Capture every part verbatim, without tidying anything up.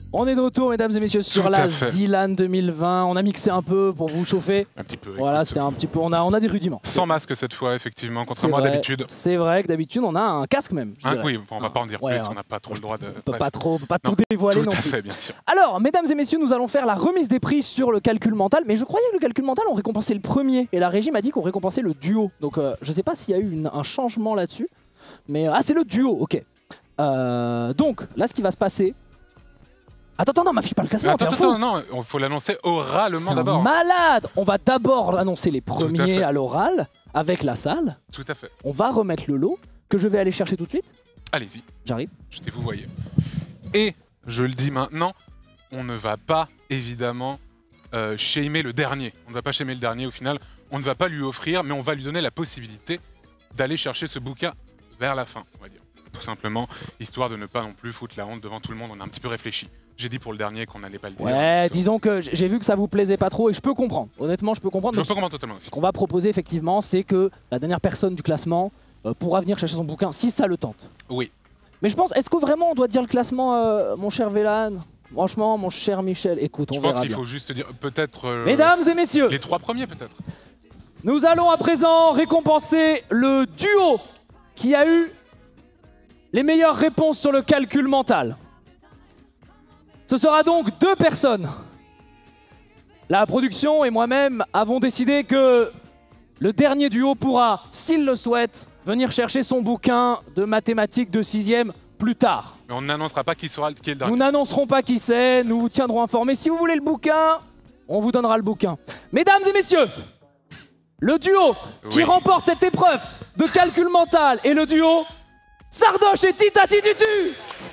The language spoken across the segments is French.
On est de retour, mesdames et messieurs, sur Tout la à fait. Zilan deux mille vingt. On a mixé un peu pour vous chauffer. Un petit peu. Voilà, écoute. c'était un petit peu. On a, on a des rudiments. Sans masque cette fois, effectivement, C'est contrairement à vrai. d'habitude. C'est vrai que d'habitude, on a un casque même. je Hein, dirais. oui, bon, on va pas en dire Ouais, plus, hein. on n'a pas trop le droit de. On peut Bref. pas trop, on peut pas Non, tout dévoiler Tout non à plus. fait, bien sûr. Alors, mesdames et messieurs, nous allons faire la remise des prix sur le calcul mental. Mais je croyais que le calcul mental, on récompensait le premier. Et la régie m'a dit qu'on récompensait le duo. Donc, euh, je sais pas s'il y a eu une- un changement là-dessus. Mais euh, ah, c'est le duo, ok. Euh, donc, là, ce qui va se passer. Attends, attends, non, m'affiche pas le classement. Attends, t'es un attends, fou. non, il faut l'annoncer C'est oralement un d'abord. malade. On va d'abord annoncer les à premiers fait. à, l'oral avec la salle. Tout à fait. On va remettre le lot que je vais aller chercher tout de suite. Allez-y, J'arrive. jetez vous voyez. Et, je le dis maintenant, on ne va pas, évidemment, euh, shamer le dernier. On ne va pas shamer le dernier au final. On ne va pas lui offrir, mais on va lui donner la possibilité d'aller chercher ce bouquin vers la fin, on va dire. Tout simplement, histoire de ne pas non plus foutre la honte devant tout le monde. On a un petit peu réfléchi. J'ai dit pour le dernier qu'on n'allait pas le dire. Ouais, tout ça. disons que j'ai vu que ça vous plaisait pas trop et je peux comprendre. Honnêtement, je peux comprendre. Je Donc, peux comprendre totalement aussi. ce qu'on va proposer effectivement, c'est que la dernière personne du classement euh, pourra venir chercher son bouquin si ça le tente. Oui. Mais je pense, est-ce que vraiment on doit dire le classement, euh, mon cher Vélan? Franchement, mon cher Michel, écoute, on Je pense verra qu'il bien. faut juste dire peut-être euh, Mesdames et messieurs, les trois premiers peut-être. nous allons à présent récompenser le duo qui a eu les meilleures réponses sur le calcul mental. Ce sera donc deux personnes. La production et moi-même avons décidé que le dernier duo pourra, s'il le souhaite, venir chercher son bouquin de mathématiques de sixième plus tard. Mais on n'annoncera pas qui sera qui est le dernier. Nous n'annoncerons pas qui c'est, nous vous tiendrons informés. Si vous voulez le bouquin, on vous donnera le bouquin. Mesdames et messieurs, le duo qui Oui. remporte cette épreuve de calcul mental est le duo Sardoche et Titati Tutu.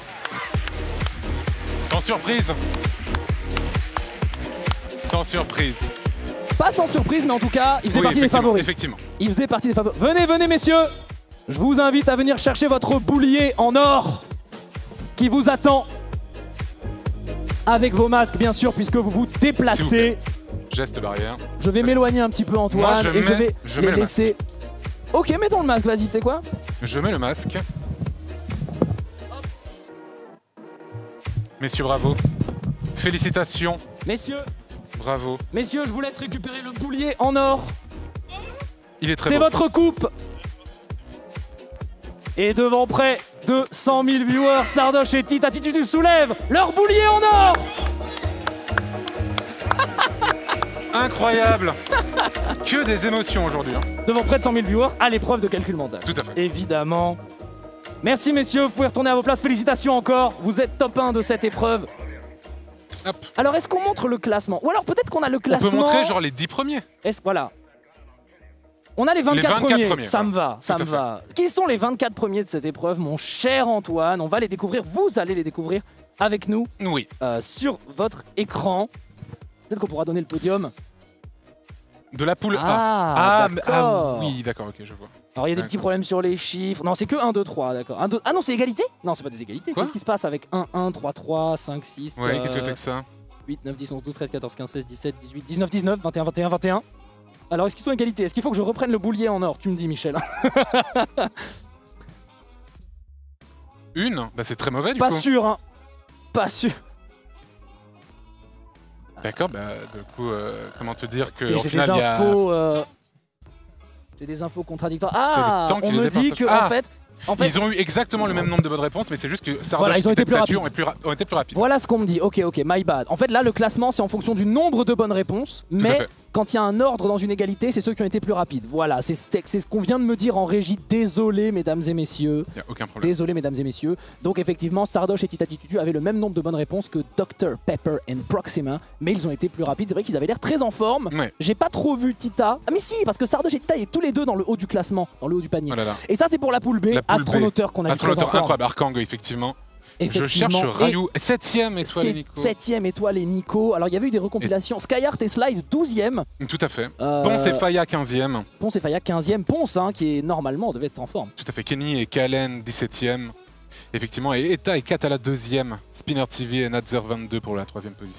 Sans surprise. Sans surprise. Pas sans surprise, mais en tout cas, il faisait Oui, partie des effectivement, favoris. effectivement. Il faisait partie des favoris. Venez, venez, messieurs. Je vous invite à venir chercher votre boulier en or qui vous attend. Avec vos masques, bien sûr, puisque vous vous déplacez. Geste barrière. Je vais m'éloigner un petit peu, Antoine, Moi, je et je mets- vais je les mets le laisser. Ok, mettons le masque, vas-y, tu sais quoi? Je mets le masque. Messieurs, bravo. Félicitations. Messieurs, Bravo. messieurs, je vous laisse récupérer le boulier en or. Il est très C'est beau. votre coupe. Et devant près de cent mille viewers, Sardoche et Titati Tutu soulèvent leur boulier en or. Incroyable. Que des émotions aujourd'hui. hein. Devant près de cent mille viewers à l'épreuve de calcul mental. Tout à fait. Évidemment. Merci messieurs, vous pouvez retourner à vos places. Félicitations encore, vous êtes top un de cette épreuve. Hop. Alors est-ce qu'on montre le classement? Ou alors peut-être qu'on a le On classement... peut montrer genre les dix premiers. Est-ce voilà. On a les vingt-quatre, vingt-quatre premiers. premiers, ça voilà. me va, ça Tout me à fait. va. Qui sont les vingt-quatre premiers de cette épreuve, mon cher Antoine? On va les découvrir, vous allez les découvrir avec nous Oui. euh, sur votre écran. Peut-être qu'on pourra donner le podium. De la poule Ah, A. Ah, mais- ah, d'accord. oui, d'accord, ok, je vois. Alors il y a des petits D'accord. problèmes sur les chiffres. Non, c'est que un, deux, trois, d'accord. un, deux- Ah non, c'est égalité? Non, c'est pas des égalités. Quoi Qu'est-ce qui se passe avec un, un, trois, trois, cinq, six, Ouais, euh, qu'est-ce que c'est que ça? huit, neuf, dix, onze, douze, treize, quatorze, quinze, seize, dix-sept, dix-huit, dix-neuf, dix-neuf, vingt et un, vingt et un, vingt et un. Alors, est-ce qu'ils sont égalité? Est-ce qu'il faut que je reprenne le boulier en or? Tu me dis, Michel. Une? Bah c'est très mauvais du Pas coup. sûr, hein. Pas sûr. D'accord, bah du coup, euh, comment te dire que Et au J'ai final des il y a... infos. euh, J'ai des infos contradictoires. Ah, le temps qui on les me dit départage. que Ah. en fait, en fait, Ils ont eu exactement le même nombre de bonnes réponses, mais c'est juste que Sardoche Voilà, ils ont et été plus Titati rapides. ont, plus ra- ont été plus rapides. voilà ce qu'on me dit. Ok, ok, my bad. En fait, là, le classement, c'est en fonction du nombre de bonnes réponses, à mais fait. quand il y a un ordre dans une égalité, c'est ceux qui ont été plus rapides. Voilà, c'est c'est ce qu'on vient de me dire en régie. Désolé, mesdames et messieurs. Il n'y a aucun problème. Désolé, mesdames et messieurs. Donc, effectivement, Sardoche et Titati Tutu avaient le même nombre de bonnes réponses que docteur Pepper and Proxima, mais ils ont été plus rapides. C'est vrai qu'ils avaient l'air très en forme. Ouais. J'ai pas trop vu Tita. Ah, mais si, parce que Sardoche et Tita étaient tous les deux dans le haut du classement, dans le haut du panier. Oh là là. Et ça, c'est pour la poule B, La poule B. Astronauteur qu'on a vu très en Astronaute forme. incroyable, Arkang, effectivement. Je Effectivement. cherche Et Rayou. Septième étoile, c'est Nico. septième étoile et Nico. Alors, il y avait eu des recompilations. Skyheart et Slide, douzième. Tout à fait. Euh, Ponce et Faya, quinzième. Ponce et Faya, quinzième. Ponce, hein, qui est normalement devait être en forme. Tout à fait. Kenny et Kalen, dix-septième. Effectivement. Et Eta et Katala, deuxième. Spinner T V et Natzer, vingt-deux pour la troisième position.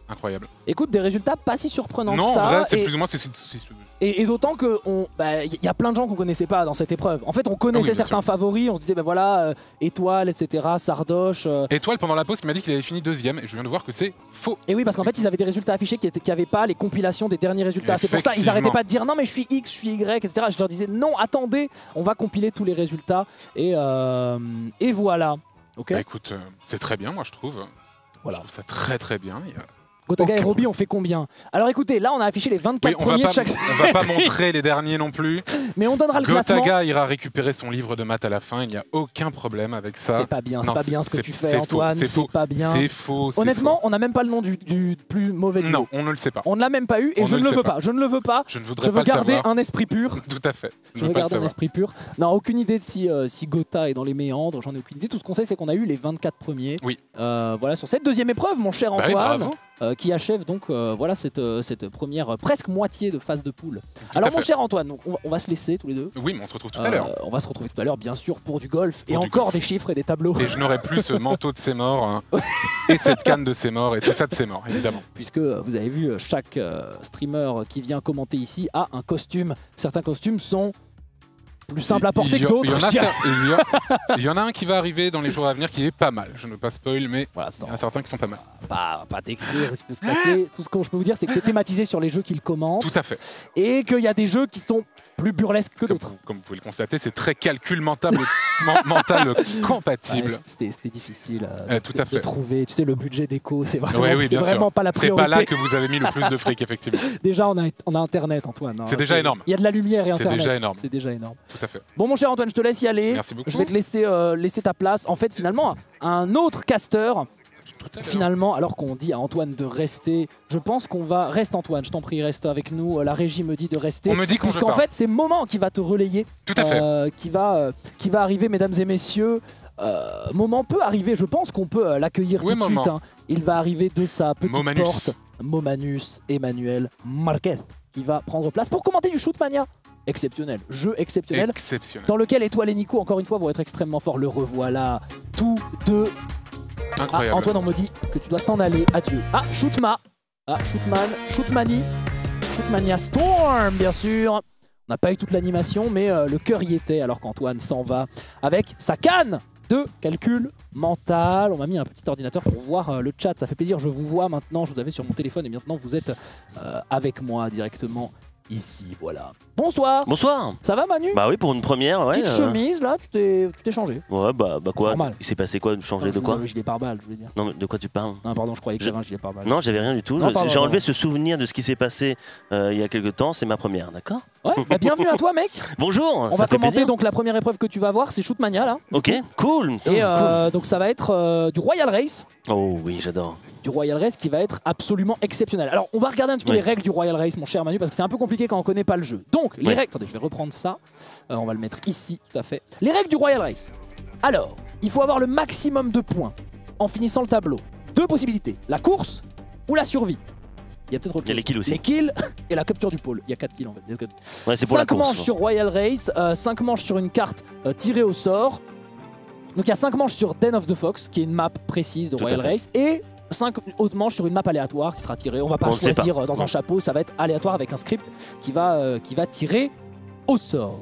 Incroyable. Écoute, des résultats pas si surprenants Non, que ça. en vrai, c'est et... plus ou moins... c'est Et, et d'autant qu'il bah, y a plein de gens qu'on connaissait pas dans cette épreuve. En fait, on connaissait ah oui, certains sûr. favoris, on se disait, ben bah, voilà, euh, Étoile, et cetera, Sardoche. Euh... Étoile, pendant la pause, il m'a dit qu'il avait fini deuxième, et je viens de voir que c'est faux. Et oui, parce qu'en fait, ils avaient des résultats affichés qui n'avaient pas les compilations des derniers résultats. C'est pour ça qu'ils arrêtaient pas de dire, non, mais je suis X, je suis Y, et cetera. Je leur disais, non, attendez, on va compiler tous les résultats. Et, euh, et voilà. Ok. Bah, écoute, euh, c'est très bien, moi, je trouve. Voilà. Je trouve ça très très bien. Il y a... Gotaga okay. et Roby ont fait combien? Alors écoutez, là on a affiché les vingt-quatre oui, premiers pas, de chaque série. On va pas montrer les derniers non plus. Mais on donnera le Gotaga classement. Gotaga ira récupérer son livre de maths à la fin, il n'y a aucun problème avec ça. C'est pas bien, c'est pas bien ce que tu fais Antoine, c'est pas bien. C'est faux. Honnêtement, faux. on n'a même pas le nom du, du plus mauvais duo. Non, on ne le sait pas. On ne l'a même pas eu et on je ne, ne le veux pas. pas. Je ne le veux pas. Je ne voudrais je veux pas garder le un esprit pur. Tout à fait. Je, je veux garder un esprit pur. Non, aucune idée de si, euh, si Gotha est dans les méandres, j'en ai aucune idée. Tout ce qu'on sait, c'est qu'on a eu les vingt-quatre premiers. Oui. Euh, voilà, sur cette deuxième épreuve, mon cher bah Antoine. Oui, Euh, qui achève donc euh, voilà cette, euh, cette première euh, presque moitié de phase de poule. Tout Alors mon fait. cher Antoine, donc, on, va, on va se laisser tous les deux. Oui, mais on se retrouve tout euh, à l'heure. On va se retrouver tout à l'heure, bien sûr, pour du golf pour et du encore golf. des chiffres et des tableaux. Et je n'aurai plus ce manteau de ses morts hein, et cette canne de ses morts et tout ça de ses morts, évidemment. Puisque vous avez vu, chaque euh, streamer qui vient commenter ici a un costume. Certains costumes sont plus simple à porter il y, que d'autres. Il, il, il y en a un qui va arriver dans les jours à venir qui est pas mal. Je ne veux pas spoil, mais voilà, il y en a certains qui sont pas mal. Pas, pas décrire, se casser. Tout ce que je peux vous dire, c'est que c'est thématisé sur les jeux qu'il commente. Tout à fait. Et qu'il y a des jeux qui sont plus burlesques que comme d'autres. Vous, comme vous pouvez le constater, c'est très calcul mental, mental compatible. Ouais, C'était difficile euh, euh, de, tout à fait. de trouver. Tu sais, le budget déco, c'est vraiment, ouais, oui, vraiment sûr. pas la priorité. C'est pas là que vous avez mis le plus de fric, effectivement. Déjà, on a, on a Internet, Antoine. Hein. C'est déjà énorme. Il y a de la lumière et Internet. C'est déjà énorme. C'est déjà énorme. Tout à fait. Bon, mon cher Antoine, je te laisse y aller. Merci beaucoup. Je vais te laisser, euh, laisser ta place. En fait, finalement, un autre caster. Finalement, alors qu'on dit à Antoine de rester, je pense qu'on va... Reste Antoine, je t'en prie, reste avec nous. La régie me dit de rester. On me dit qu'on Puisqu'en fait, c'est Moment qui va te relayer. Tout à fait. Euh, qui, va, euh, qui va arriver, mesdames et messieurs. Euh, Moment peut arriver, je pense qu'on peut euh, l'accueillir oui, tout de suite. Hein. Il va arriver de sa petite Momanus. porte. Momanus Emmanuel Marquez qui va prendre place pour commenter du Shootmania. Exceptionnel, jeu exceptionnel, exceptionnel, dans lequel Étoile et Nico, encore une fois, vont être extrêmement forts. Le revoilà, tous deux. Incroyable. Ah, Antoine, on me dit que tu dois t'en aller. Adieu. Ah, Shootma. Ah, Shootman. Shootmani. Shootmania Storm, bien sûr. On n'a pas eu toute l'animation, mais euh, le cœur y était alors qu'Antoine s'en va avec sa canne de calcul mental. On m'a mis un petit ordinateur pour voir euh, le chat. Ça fait plaisir. Je vous vois maintenant. Je vous avais sur mon téléphone et maintenant vous êtes euh, avec moi directement. Ici, voilà. Bonsoir. Bonsoir. Ça va, Manu? Bah oui, pour une première, ouais. Petite euh... chemise, là, tu t'es changé. Ouais, bah, bah quoi? Normal. Il s'est passé quoi? Changer non, de quoi? Le gilet pare-balles, je voulais dire. Non, mais de quoi tu parles? Non, pardon, je croyais que je... j'avais un gilet pare-balles. Non, j'avais rien du tout. J'ai enlevé ce souvenir de ce qui s'est passé euh, il y a quelques temps. C'est ma première, d'accord? Ouais, bah, bienvenue à toi, mec. Bonjour. On ça va fait commenter plaisir. donc la première épreuve que tu vas voir, c'est Shootmania, là. Ok, cool. Et oh, euh, cool. donc ça va être euh, du Royal Race. Oh oui, j'adore. Du Royal Race qui va être absolument exceptionnel. Alors on va regarder un petit peu oui. les règles du Royal Race, mon cher Manu, parce que c'est un peu compliqué quand on connaît pas le jeu. Donc les oui. règles, attendez, je vais reprendre ça. Euh, on va le mettre ici, tout à fait. Les règles du Royal Race. Alors, il faut avoir le maximum de points en finissant le tableau. Deux possibilités, la course ou la survie. Il y a peut-être autre chose. Il y a les kills aussi. Les kills et la capture du pôle. Il y a quatre kills en fait. Ouais, c'est pour la cinq course. manches sur Royal Race, euh, cinq manches sur une carte euh, tirée au sort. Donc il y a cinq manches sur Den of the Fox, qui est une map précise de Tout Royal Race, et cinq autres manches sur une map aléatoire qui sera tirée. On va pas On ne sait choisir pas. dans Non. un chapeau, ça va être aléatoire avec un script qui va, euh, qui va tirer au sort.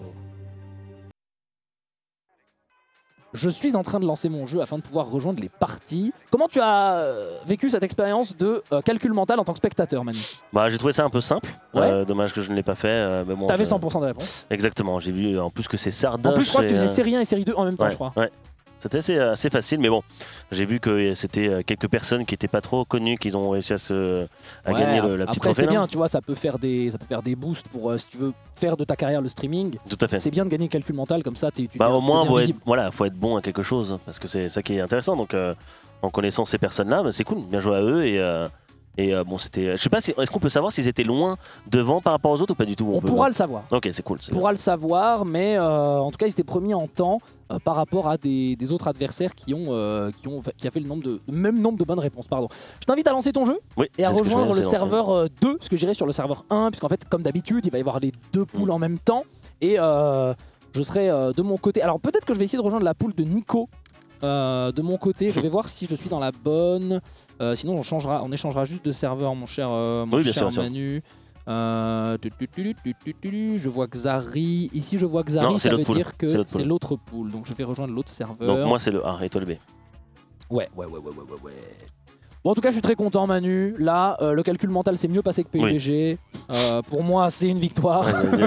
Je suis en train de lancer mon jeu afin de pouvoir rejoindre les parties. Comment tu as euh, vécu cette expérience de euh, calcul mental en tant que spectateur, Manu? Bah, j'ai trouvé ça un peu simple. Ouais. Euh, dommage que je ne l'ai pas fait. Euh, mais bon, T'avais je- cent pour cent de réponse. Exactement. J'ai vu en plus que c'est Sardoche. En plus, je crois que tu et, faisais euh, série un et série deux en même temps, ouais, je crois. Ouais. C'était assez, assez facile, mais bon, j'ai vu que c'était quelques personnes qui n'étaient pas trop connues qui ont réussi à, se, à Ouais, gagner le, la petite après, c'est trophée. là. bien, tu vois, ça peut faire des, ça peut faire des boosts pour, euh, si tu veux, faire de ta carrière le streaming. Tout à fait. C'est bien de gagner le calcul mental, comme ça, tu Bah, deviens- au moins, deviens faut être, visible. voilà, faut être bon à quelque chose, parce que c'est ça qui est intéressant. Donc, euh, en connaissant ces personnes-là, bah, c'est cool, bien joué à eux. Et, euh, et euh, bon, c'était. Je sais pas, si, est-ce qu'on peut savoir s'ils étaient loin devant par rapport aux autres ou pas du tout? On peut- pourra le savoir. Ok, c'est cool. c'est On bien. pourra le savoir, mais euh, en tout cas, ils étaient premiers en temps euh, par rapport à des, des autres adversaires qui ont, euh, qui ont qui a fait le nombre de le même nombre de bonnes réponses. Pardon. Je t'invite à lancer ton jeu Oui, et à c'est ce que je rejoindre vais le lancer, serveur euh, deux, parce que j'irai sur le serveur un, puisqu'en fait, comme d'habitude, il va y avoir les deux poules Mm. en même temps et euh, je serai euh, de mon côté. Alors peut-être que je vais essayer de rejoindre la poule de Nico. euh, de mon côté. Je vais voir si je suis dans la bonne. Euh, sinon, on, changera, on échangera juste de serveur, mon cher, euh, mon oui, bien cher sûr, Manu. Euh, tu, tu, tu, tu, tu, tu, je vois Xari. Ici, je vois Xari. Non, ça veut pool. dire que C'est c'est l'autre pool. Donc, je vais rejoindre l'autre serveur. Donc, moi, c'est le A et toi le B. Ouais, ouais, ouais, ouais, ouais, ouais, ouais. Bon, en tout cas, je suis très content, Manu. Là, euh, le calcul mental, c'est mieux passé que P U B G. Oui. Euh, pour moi, c'est une victoire.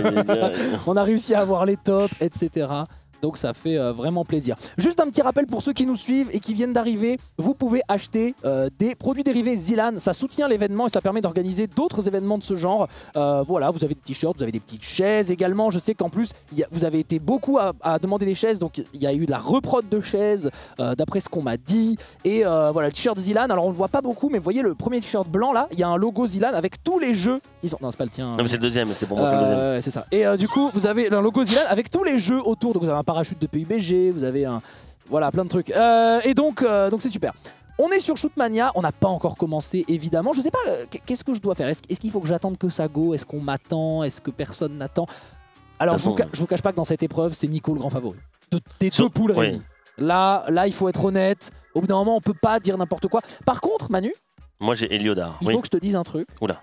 On a réussi à avoir les tops, et cetera. Donc ça fait euh, vraiment plaisir. Juste un petit rappel pour ceux qui nous suivent et qui viennent d'arriver, vous pouvez acheter euh, des produits dérivés Zilan. Ça soutient l'événement et ça permet d'organiser d'autres événements de ce genre. Euh, voilà, vous avez des t-shirts, vous avez des petites chaises également. Je sais qu'en plus, y a, vous avez été beaucoup à, à demander des chaises, donc il y a eu de la reprod de chaises, euh, d'après ce qu'on m'a dit. Et euh, voilà, le t-shirt Zilan, alors on le voit pas beaucoup, mais vous voyez le premier t-shirt blanc là, il y a un logo Zilan avec tous les jeux. Ils sont... Non, c'est pas le tien. Non, mais c'est le deuxième, c'est pour montrer euh, le deuxième. C'est ça. Et euh, du coup, vous avez un logo Zilan avec tous les jeux autour. Donc vous avez un parachute de P U B G, vous avez un... Voilà, plein de trucs. Euh, et donc, euh, donc c'est super. On est sur Shootmania, on n'a pas encore commencé évidemment. Je sais pas, euh, qu'est-ce que je dois faire? Est-ce est-ce qu'il faut que j'attende que ça go? Est-ce qu'on m'attend? Est-ce que personne n'attend? Alors, je vous, je vous cache pas que dans cette épreuve, c'est Nico le grand favori. De, des deux poules réunies. Oui. Là, là, il faut être honnête. Au bout d'un moment, on peut pas dire n'importe quoi. Par contre, Manu, moi j'ai Eliodar. Il oui. faut que je te dise un truc. Oula.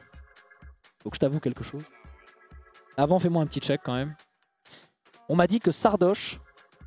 Il faut que je t'avoue quelque chose. Avant, fais-moi un petit check quand même. On m'a dit que Sardoche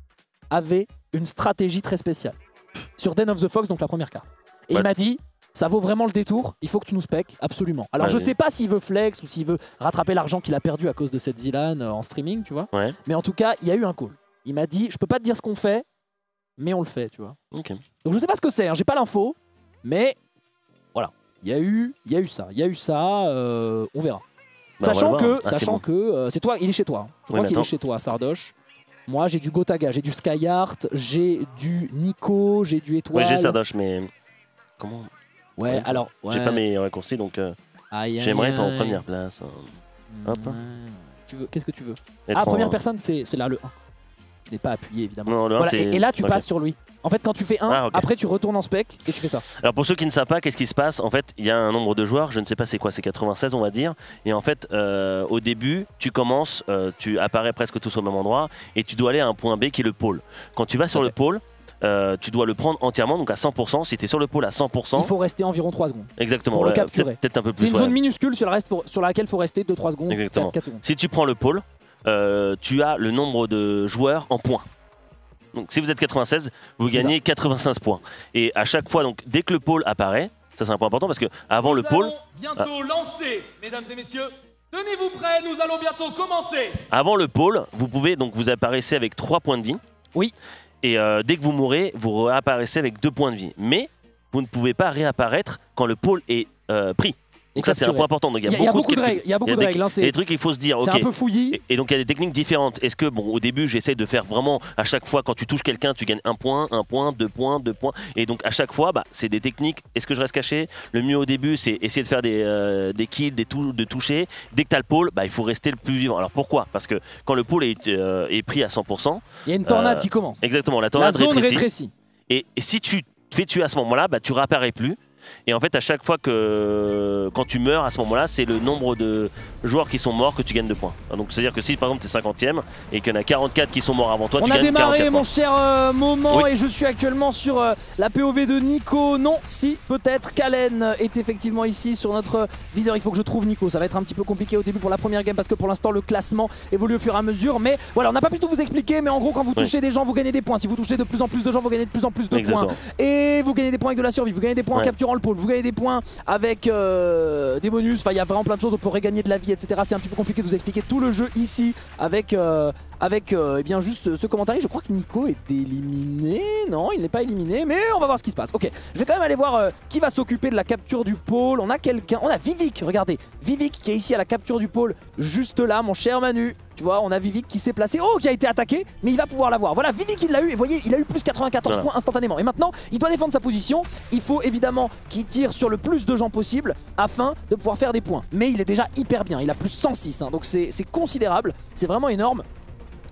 avait une stratégie très spéciale sur Den of the Fox, donc la première carte. Et ouais. Il m'a dit, ça vaut vraiment le détour, il faut que tu nous spec, absolument. Alors ouais, je oui. sais pas s'il veut flex ou s'il veut rattraper l'argent qu'il a perdu à cause de cette Zilan euh, en streaming, tu vois. Ouais. Mais en tout cas, il y a eu un call. Il m'a dit, je peux pas te dire ce qu'on fait, mais on le fait, tu vois. Okay. Donc je sais pas ce que c'est, hein, j'ai pas l'info, mais voilà. Il y a eu, il y a eu ça, il y a eu ça, euh, on verra. Bah, sachant on que, ah, sachant bon. que euh, c'est toi, il est chez toi. Je oui, crois qu'il est chez toi, Sardoche. Moi, j'ai du Gotaga, j'ai du Skyheart, j'ai du Nico, j'ai du Étoile. Ouais, j'ai Sardoche, mais comment? Ouais, ouais alors. Ouais. J'ai pas mes raccourcis, donc euh, j'aimerais être en première place. Hein. Mmh. Hop. Tu veux Qu'est-ce que tu veux? Être ah, première en... personne, c'est là le un. Je n'ai pas appuyé, évidemment. Non, le voilà, et, et là, tu okay. passes sur lui. En fait, quand tu fais un, ah, okay. après tu retournes en spec et tu fais ça. Alors pour ceux qui ne savent pas, qu'est-ce qui se passe? En fait, il y a un nombre de joueurs, je ne sais pas c'est quoi, c'est quatre-vingt-seize on va dire. Et en fait, euh, au début, tu commences, euh, tu apparais presque tous au même endroit et tu dois aller à un point B qui est le pôle. Quand tu vas sur okay. le pôle, euh, tu dois le prendre entièrement, donc à cent pour cent. Si tu es sur le pôle à cent pour cent, il faut rester environ trois secondes. Exactement. Pour ouais, le capturer. Peut-être un peu plus. C'est une ouais. zone minuscule sur, la reste pour, sur laquelle il faut rester deux trois secondes. Exactement. quatre, quatre secondes. Si tu prends le pôle, euh, tu as le nombre de joueurs en points. Donc si vous êtes quatre-vingt-seize, vous gagnez quatre-vingt-seize points. Et à chaque fois, donc dès que le pôle apparaît, ça c'est un point important parce que avant nous le pôle, bientôt ah. lancer, mesdames et messieurs. Tenez-vous prêts, nous allons bientôt commencer. Avant le pôle, vous pouvez donc vous apparaissez avec trois points de vie. Oui. Et euh, dès que vous mourrez, vous réapparaissez avec deux points de vie. Mais vous ne pouvez pas réapparaître quand le pôle est euh, pris. Donc ça c'est un point important. Donc, il y a, y a beaucoup, beaucoup de, de règles. Il y a beaucoup de règles. Il y a des trucs qu'il faut se dire. C'est okay. un peu fouillis. Et, et donc il y a des techniques différentes. Est-ce que bon au début j'essaie de faire vraiment à chaque fois quand tu touches quelqu'un tu gagnes un point, un point, deux points, deux points. Et donc à chaque fois bah, c'est des techniques. Est-ce que je reste caché? Le mieux au début c'est essayer de faire des, euh, des kills, des tou de toucher. Dès que tu as le pôle, bah, il faut rester le plus vivant. Alors pourquoi? Parce que quand le pôle est, euh, est pris à cent pour cent, il y a une tornade euh, qui commence. Exactement, la tornade la zone rétrécit. rétrécit. Et, et si tu te fais tuer à ce moment-là, bah, tu réapparais plus. Et en fait, à chaque fois que quand tu meurs, à ce moment-là, c'est le nombre de joueurs qui sont morts que tu gagnes de points. Donc, c'est-à-dire que si par exemple tu es cinquantième et qu'il y en a quarante-quatre qui sont morts avant toi, on tu a gagnes démarré quarante-quatre mon points. cher euh, moment oui. Et je suis actuellement sur euh, la P O V de Nico. Non, si, peut-être Kalen est effectivement ici sur notre viseur. Il faut que je trouve Nico. Ça va être un petit peu compliqué au début pour la première game parce que pour l'instant, le classement évolue au fur et à mesure. Mais voilà, on n'a pas pu tout vous expliquer. Mais en gros, quand vous touchez oui. des gens, vous gagnez des points. Si vous touchez de plus en plus de gens, vous gagnez de plus en plus de Exactement. points. Et vous gagnez des points avec de la survie. Vous gagnez des points ouais. en capturant le pôle. Vous gagnez des points avec euh, des bonus, enfin il y a vraiment plein de choses, on peut regagner de la vie, et cetera. C'est un petit peu compliqué de vous expliquer tout le jeu ici avec, euh, avec euh, eh bien juste ce commentaire. Je crois que Nico est éliminé, non il n'est pas éliminé, mais on va voir ce qui se passe. Ok, je vais quand même aller voir euh, qui va s'occuper de la capture du pôle. On a quelqu'un, on a Vivik, regardez, Vivik qui est ici à la capture du pôle, juste là mon cher Manu. Tu vois, on a Vivik qui s'est placé, oh qui a été attaqué, mais il va pouvoir l'avoir. Voilà, Vivik il l'a eu, et vous voyez, il a eu plus quatre-vingt-quatorze voilà. points instantanément. Et maintenant, il doit défendre sa position. Il faut évidemment qu'il tire sur le plus de gens possible afin de pouvoir faire des points. Mais il est déjà hyper bien, il a plus cent six, hein, donc c'est considérable, c'est vraiment énorme.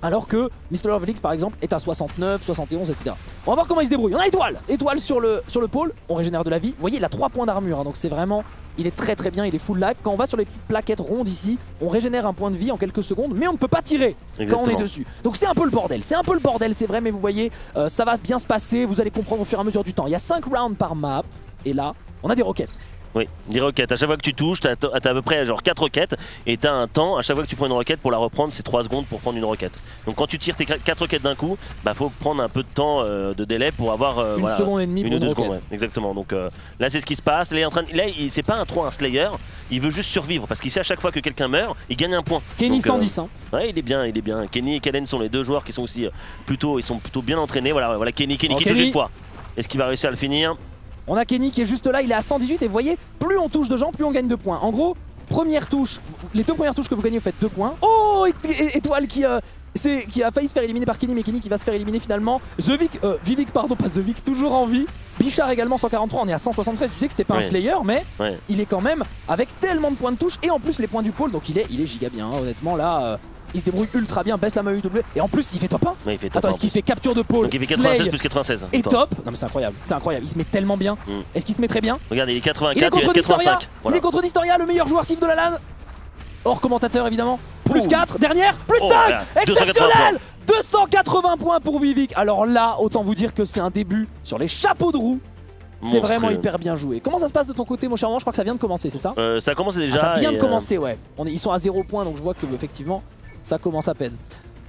Alors que mister Lovelix par exemple est à soixante-neuf, soixante et onze, et cetera. On va voir comment il se débrouille. On a Étoile Étoile sur le, sur le pôle, on régénère de la vie. Vous voyez, il a trois points d'armure, hein, donc c'est vraiment... Il est très très bien, il est full life. Quand on va sur les petites plaquettes rondes ici, on régénère un point de vie en quelques secondes, mais on ne peut pas tirer Exactement. Quand on est dessus. Donc c'est un peu le bordel, c'est un peu le bordel, c'est vrai, mais vous voyez, euh, ça va bien se passer, vous allez comprendre au fur et à mesure du temps. Il y a cinq rounds par map, et là, on a des roquettes. Oui, des roquettes. À chaque fois que tu touches, t'as as à peu près genre quatre roquettes et t'as un temps. À chaque fois que tu prends une roquette, pour la reprendre, c'est trois secondes pour prendre une roquette. Donc quand tu tires tes quatre roquettes d'un coup, bah faut prendre un peu de temps euh, de délai pour avoir euh, une voilà, seconde et demie une pour ou deux une secondes. Ouais, exactement. Donc euh, là, c'est ce qui se passe. Là, il est en train de... là c'est pas un trop un Slayer. Il veut juste survivre parce qu'il sait à chaque fois que quelqu'un meurt, il gagne un point. Kenny Donc, cent dix. Euh, hein. Ouais, il est bien, il est bien. Kenny et Kalen sont les deux joueurs qui sont aussi euh, plutôt, ils sont plutôt bien entraînés. Voilà, voilà Kenny, Kenny oh, qui Kenny. touche une fois. Est-ce qu'il va réussir à le finir? On a Kenny qui est juste là, il est à cent dix-huit et vous voyez, plus on touche de gens, plus on gagne de points. En gros, première touche, les deux premières touches que vous gagnez, vous faites deux points. Oh, Étoile qui, euh, qui a failli se faire éliminer par Kenny, mais Kenny qui va se faire éliminer finalement. The Vic, euh, Vivik, pardon, pas The Vic, toujours en vie. Bichard également cent quarante-trois, on est à cent soixante-treize. Tu sais que c'était pas ouais. un Slayer, mais ouais. il est quand même avec tellement de points de touche et en plus les points du pôle, donc il est, il est giga bien, hein, honnêtement là. Euh, Il se débrouille ultra bien, baisse la main U W et en plus il fait top un. Ouais, il fait top Attends, est-ce qu'il fait capture de pôle? Donc il fait quatre-vingt-seize plus quatre-vingt-seize. Et top. Non mais c'est incroyable, c'est incroyable, il se met tellement bien. Mm. Est-ce qu'il se met très bien? Regarde, il est quatre-vingt-quatre, il est contre il est quatre-vingt-cinq. Voilà. Il est contre Distoria, le meilleur joueur civ de la LAN. Hors commentateur évidemment. Plus quatre, dernière, plus oh, cinq. Là, exceptionnel. deux cent quatre-vingts points pour Vivik. Alors là, autant vous dire que c'est un début sur les chapeaux de roue. C'est vraiment hyper bien joué. Comment ça se passe de ton côté, mon cher Maman? Je crois que ça vient de commencer, c'est ça? euh, Ça a commencé déjà. Ah, ça vient de euh... commencer, ouais. On est, ils sont à zéro point, donc je vois que effectivement ça commence à peine.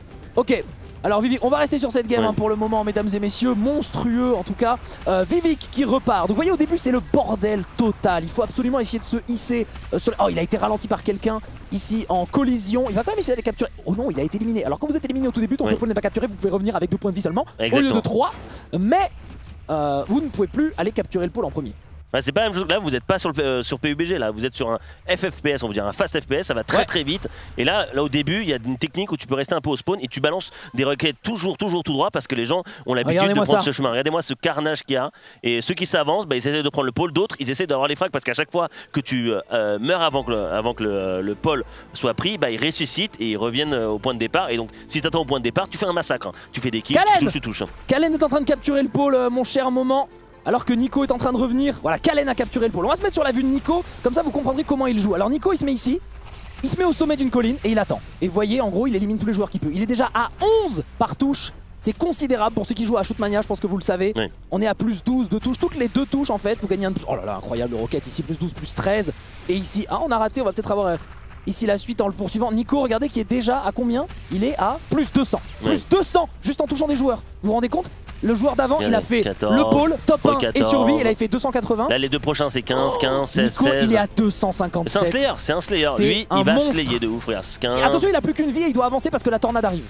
Ok, alors Vivik, on va rester sur cette game ouais. hein, pour le moment, mesdames et messieurs. Monstrueux en tout cas. Euh, Vivik qui repart. Donc vous voyez, au début c'est le bordel total. Il faut absolument essayer de se hisser. Euh, sur... Oh, il a été ralenti par quelqu'un ici en collision. Il va quand même essayer de les capturer. Oh non, il a été éliminé. Alors quand vous êtes éliminé au tout début, ton oui. pôle n'est pas capturé, vous pouvez revenir avec deux points de vie seulement. Exactement. Au lieu de trois. Mais euh, vous ne pouvez plus aller capturer le pôle en premier. Bah, c'est pas la même chose. Là, vous n'êtes pas sur, le, euh, sur P U B G, là, vous êtes sur un F F P S, on veut dire un fast F P S, ça va très ouais. très vite. Et là, là, au début, il y a une technique où tu peux rester un peu au spawn et tu balances des requêtes toujours, toujours tout droit parce que les gens ont l'habitude de prendre ça. ce chemin. Regardez-moi ce carnage qu'il y a. Et ceux qui s'avancent, bah, ils essaient de prendre le pôle. D'autres, ils essaient d'avoir les frags parce qu'à chaque fois que tu euh, meurs avant que le, avant que le, le pôle soit pris, bah, ils ressuscitent et ils reviennent au point de départ. Et donc, si tu attends au point de départ, tu fais un massacre. Hein. Tu fais des kills, Kalen tu touches, tu touches. Kalen est en train de capturer le pôle, euh, mon cher Moment. Alors que Nico est en train de revenir. Voilà, Kalen a capturé le pôle. On va se mettre sur la vue de Nico, comme ça vous comprendrez comment il joue. Alors Nico il se met ici, il se met au sommet d'une colline et il attend. Et vous voyez, en gros il élimine tous les joueurs qu'il peut. Il est déjà à onze par touche. C'est considérable pour ceux qui jouent à Shootmania, je pense que vous le savez. Oui. On est à plus douze de touches, toutes les deux touches en fait, vous gagnez un... Oh là là, incroyable le rocket, ici plus douze, plus treize. Et ici, ah on a raté, on va peut-être avoir... Ici la suite en le poursuivant. Nico, regardez qui est déjà à combien? Il est à plus deux cents. Oui. Plus deux cents juste en touchant des joueurs. Vous vous rendez compte? Le joueur d'avant, il a fait quatorze, le pôle, top un quatorze, et survie, il a fait deux cent quatre-vingts. Là, les deux prochains, c'est quinze, quinze, seize, Nico, seize. il est à deux cent cinquante-sept. C'est un Slayer, c'est un Slayer. Lui, il va slayer de ouf, regarde. quinze. Et attention, il a plus qu'une vie et il doit avancer parce que la tornade arrive.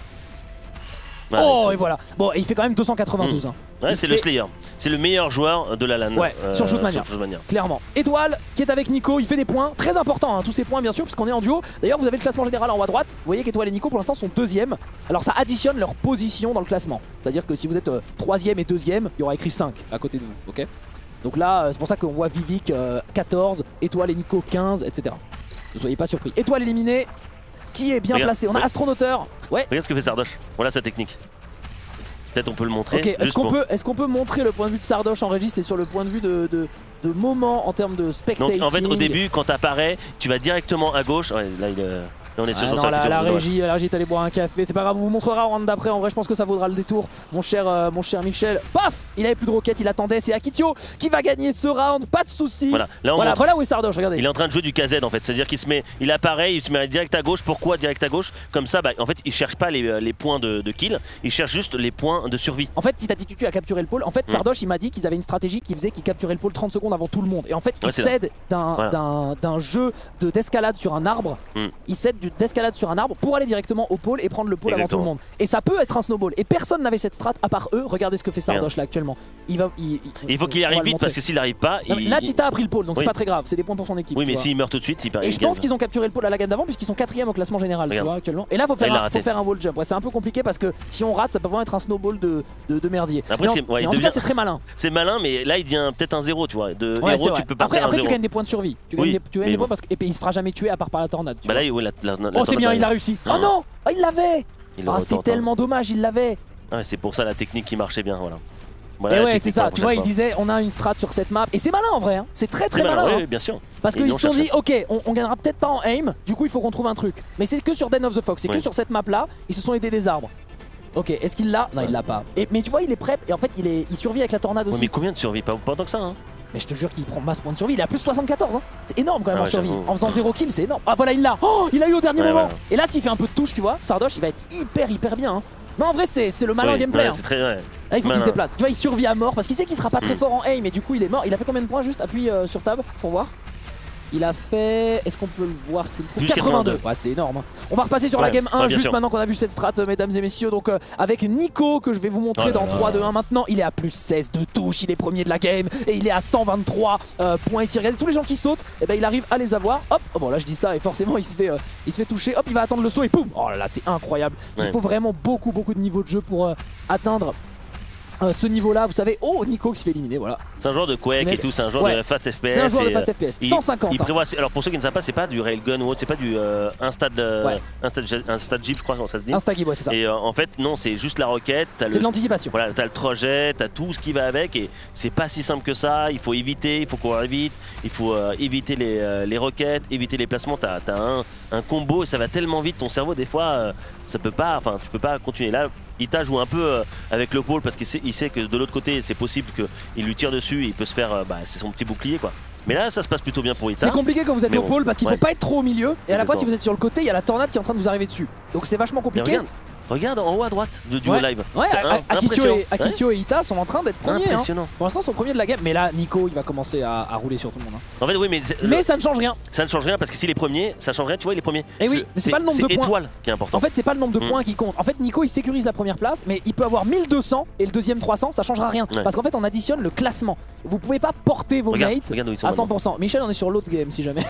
Ouais, oh, et voilà. Bon, et il fait quand même deux cent quatre-vingt-douze. Mmh. Hein. Ouais, c'est fait... le Slayer. C'est le meilleur joueur de la LAN. Ouais, euh, sur Shootmania. Clairement. Étoile qui est avec Nico, il fait des points très importants, hein, tous ces points bien sûr, puisqu'on est en duo. D'ailleurs, vous avez le classement général en haut à droite. Vous voyez qu'Étoile et Nico pour l'instant sont deuxième. Alors ça additionne leur position dans le classement. C'est-à-dire que si vous êtes euh, troisième et deuxième, il y aura écrit cinq à côté de vous. Ok. Donc là, euh, c'est pour ça qu'on voit Vivik euh, quatorze, Étoile et Nico quinze, et cetera. Ne soyez pas surpris. Étoile éliminée, qui est bien Regarde, placé. On a Astronauteur. Ouais. Regarde ce que fait Sardoche. Voilà sa technique. Peut-être on peut le montrer. Ok, est-ce qu'on peut, est qu'on peut montrer le point de vue de Sardoche en régie? C'est sur le point de vue de, de, de moment en termes de spectating. Donc en fait au début quand t'apparais, tu vas directement à gauche. Ouais, là il est... Là, on est sur, ah sur non, la, la régie, la régie est allée boire un café. C'est pas grave, on vous montrera en round d'après. En vrai, je pense que ça vaudra le détour. Mon cher, euh, mon cher Michel. Paf, il avait plus de roquettes, il attendait. C'est Akitio qui va gagner ce round. Pas de soucis. Voilà, là, on voilà, voilà où est Sardoche. Regardez. Il est en train de jouer du K Z en fait. C'est-à-dire qu'il se met, il apparaît, il se met direct à gauche. Pourquoi direct à gauche? Comme ça, bah, en fait, il cherche pas les, les points de, de kill. Il cherche juste les points de survie. En fait, si t'as dit tu as capturé le pôle, en fait, Sardoche, mmh. il m'a dit qu'ils avaient une stratégie qui faisait qu'ils capturaient le pôle trente secondes avant tout le monde. Et en fait, il ouais, cède d'un voilà. jeu d'escalade sur un arbre. Mmh. Il cède d'escalade sur un arbre pour aller directement au pôle et prendre le pôle Exactement. avant tout le monde. Et ça peut être un snowball. Et personne n'avait cette strat à part eux. Regardez ce que fait Sardoche là actuellement. Il va. Il, il, il faut qu'il arrive vite parce que s'il n'arrive pas. Non, il... Là, Tita a pris le pôle donc oui. c'est pas très grave. C'est des points pour son équipe. Oui, mais s'il meurt tout de suite, il perd. Et je pense qu'ils ont capturé le pôle à la gamme d'avant puisqu'ils sont quatrième au classement général tu vois, actuellement. Et là, faut faire, un, faut faire un wall jump. Ouais, c'est un peu compliqué parce que si on rate, ça peut vraiment être un snowball de, de, de merdier. Après, non, ouais, en devient... tout cas, c'est très malin. C'est malin, mais là, il devient peut-être un zéro, tu vois. De ouais, héros, tu peux pas. Après, après tu gagnes des points de survie. Tu gagnes des points parce que et puis il se fera jamais tuer à part par la tornade. Bah là, la oh, c'est bien, il a réussi. Oh non, il l'avait. Il le Ah, c'est retente, hein. tellement dommage, il l'avait. Ouais, c'est pour ça la technique qui marchait bien, voilà. Voilà Et la ouais, c'est technique ça, pour la tu vois, il prochaine disait on a une strat sur cette map. Et c'est malin en vrai, hein. C'est très très, fois. malin. Oui, hein. oui, bien sûr. Parce Ils qu'ils l'ont se sont cherché. dit, ok, on, on gagnera peut-être pas en aim, du coup il faut qu'on trouve un truc. Mais c'est que sur Den of the Fox, c'est Oui. que sur cette map là, ils se sont aidés des arbres. Ok, est-ce qu'il l'a? Non, Ouais. il l'a pas. Et, mais tu vois, il est prêt, et en fait, il, est, il survit avec la tornade Ouais, aussi. mais combien de survie? Pas, pas autant que ça, hein. Mais je te jure qu'il prend masse points de survie, il est à plus soixante-quatorze. Hein. C'est énorme quand même Ah en ouais, survie. j'avoue. En faisant zéro kill, c'est énorme. Ah voilà, il l'a. Oh, il a eu au dernier Ouais, moment. ouais. Et là, s'il fait un peu de touche, tu vois, Sardoche, il va être hyper, hyper bien. Hein. Non, en vrai, c'est le malin Oui, gameplay. ouais, hein. c'est très. Ouais. Là, il faut qu'il se Malin. déplace. Tu vois, il survit à mort parce qu'il sait qu'il sera pas très Mm. fort en aim et du coup, il est mort. Il a fait combien de points juste? Appuie euh, sur tab pour voir. Il a fait. Est-ce qu'on peut le voir ce qu'il trouve? Plus quatre-vingt-deux. quatre-vingt-deux. Ouais, c'est énorme. hein. On va repasser sur la Ouais, game un ouais, bien juste sûr. maintenant qu'on a vu cette strat, euh, mesdames et messieurs. Donc, euh, avec Nico que je vais vous montrer Oh là dans là. trois, deux, un maintenant. Il est à plus seize de touche. Il est premier de la game et il est à cent vingt-trois euh, points ici. Regardez tous les gens qui sautent. Et ben, il arrive à les avoir. Hop. Oh, bon, là, je dis ça et forcément, il se fait, euh, il se fait toucher. Hop, il va attendre le saut et poum. Oh là là, c'est incroyable. Il Ouais. faut vraiment beaucoup, beaucoup de niveaux de jeu pour euh, atteindre. Euh, ce niveau-là, vous savez, oh Nico qui se fait éliminer, voilà. C'est un joueur de Quake Mais- et tout, c'est un joueur ouais. de Fast F P S. C'est un joueur de et, Fast euh, F P S, il- cent cinquante. Il prévoit, alors pour ceux qui ne savent pas, c'est pas du railgun ou autre, c'est pas du euh, Instad, euh, Ouais. Instad, Instad Jeep, je crois, comment ça se dit. Instagib, ouais, c'est ça. Et euh, en fait, non, c'est juste la roquette. T'as C'est de le, l'anticipation. voilà, t'as le trajet, t'as tout ce qui va avec et c'est pas si simple que ça. Il faut éviter, il faut courir vite, il faut euh, éviter les, euh, les roquettes, éviter les placements. T'as as un, un combo et ça va tellement vite, ton cerveau des fois, euh, ça peut pas, enfin, tu peux pas continuer. Là, Ita joue un peu euh, avec le pôle parce qu'il sait, il sait que de l'autre côté, c'est possible qu'il lui tire dessus et il peut se faire, euh, bah, c'est son petit bouclier quoi. Mais là, ça se passe plutôt bien pour Ita. C'est compliqué quand vous êtes Mais au bon, pôle parce qu'il ouais. faut pas être trop au milieu et à la fois Exactement. si vous êtes sur le côté, il y a la tornade qui est en train de vous arriver dessus. Donc c'est vachement Mais compliqué. regarde, regarde en haut à droite de duo Ouais. live. Ouais, C'est A- un- Akitio, impressionnant. et, Akitio et Ita sont en train d'être Ouais, premiers. hein. impressionnant. Pour l'instant, ils sont premiers de la game. Mais là, Nico, il va commencer à, à rouler sur tout le monde. hein. En fait, oui, mais, c'est- Mais le- ça ne change rien. ça ne change rien parce que s'il est premier, ça change rien. Tu vois, il est premier. Eh oui, mais c'est pas le nombre de C'est points. étoile qui est important. En fait, c'est pas le nombre de Mm. points qui compte. En fait, Nico, il sécurise la première place, mais il peut avoir mille deux cents et le deuxième trois cents, ça changera rien. Ouais. Parce qu'en fait, on additionne le classement. Vous pouvez pas porter vos regarde, mates regarde où ils sont à maintenant. cent pour cent. Michel, on est sur l'autre game si jamais.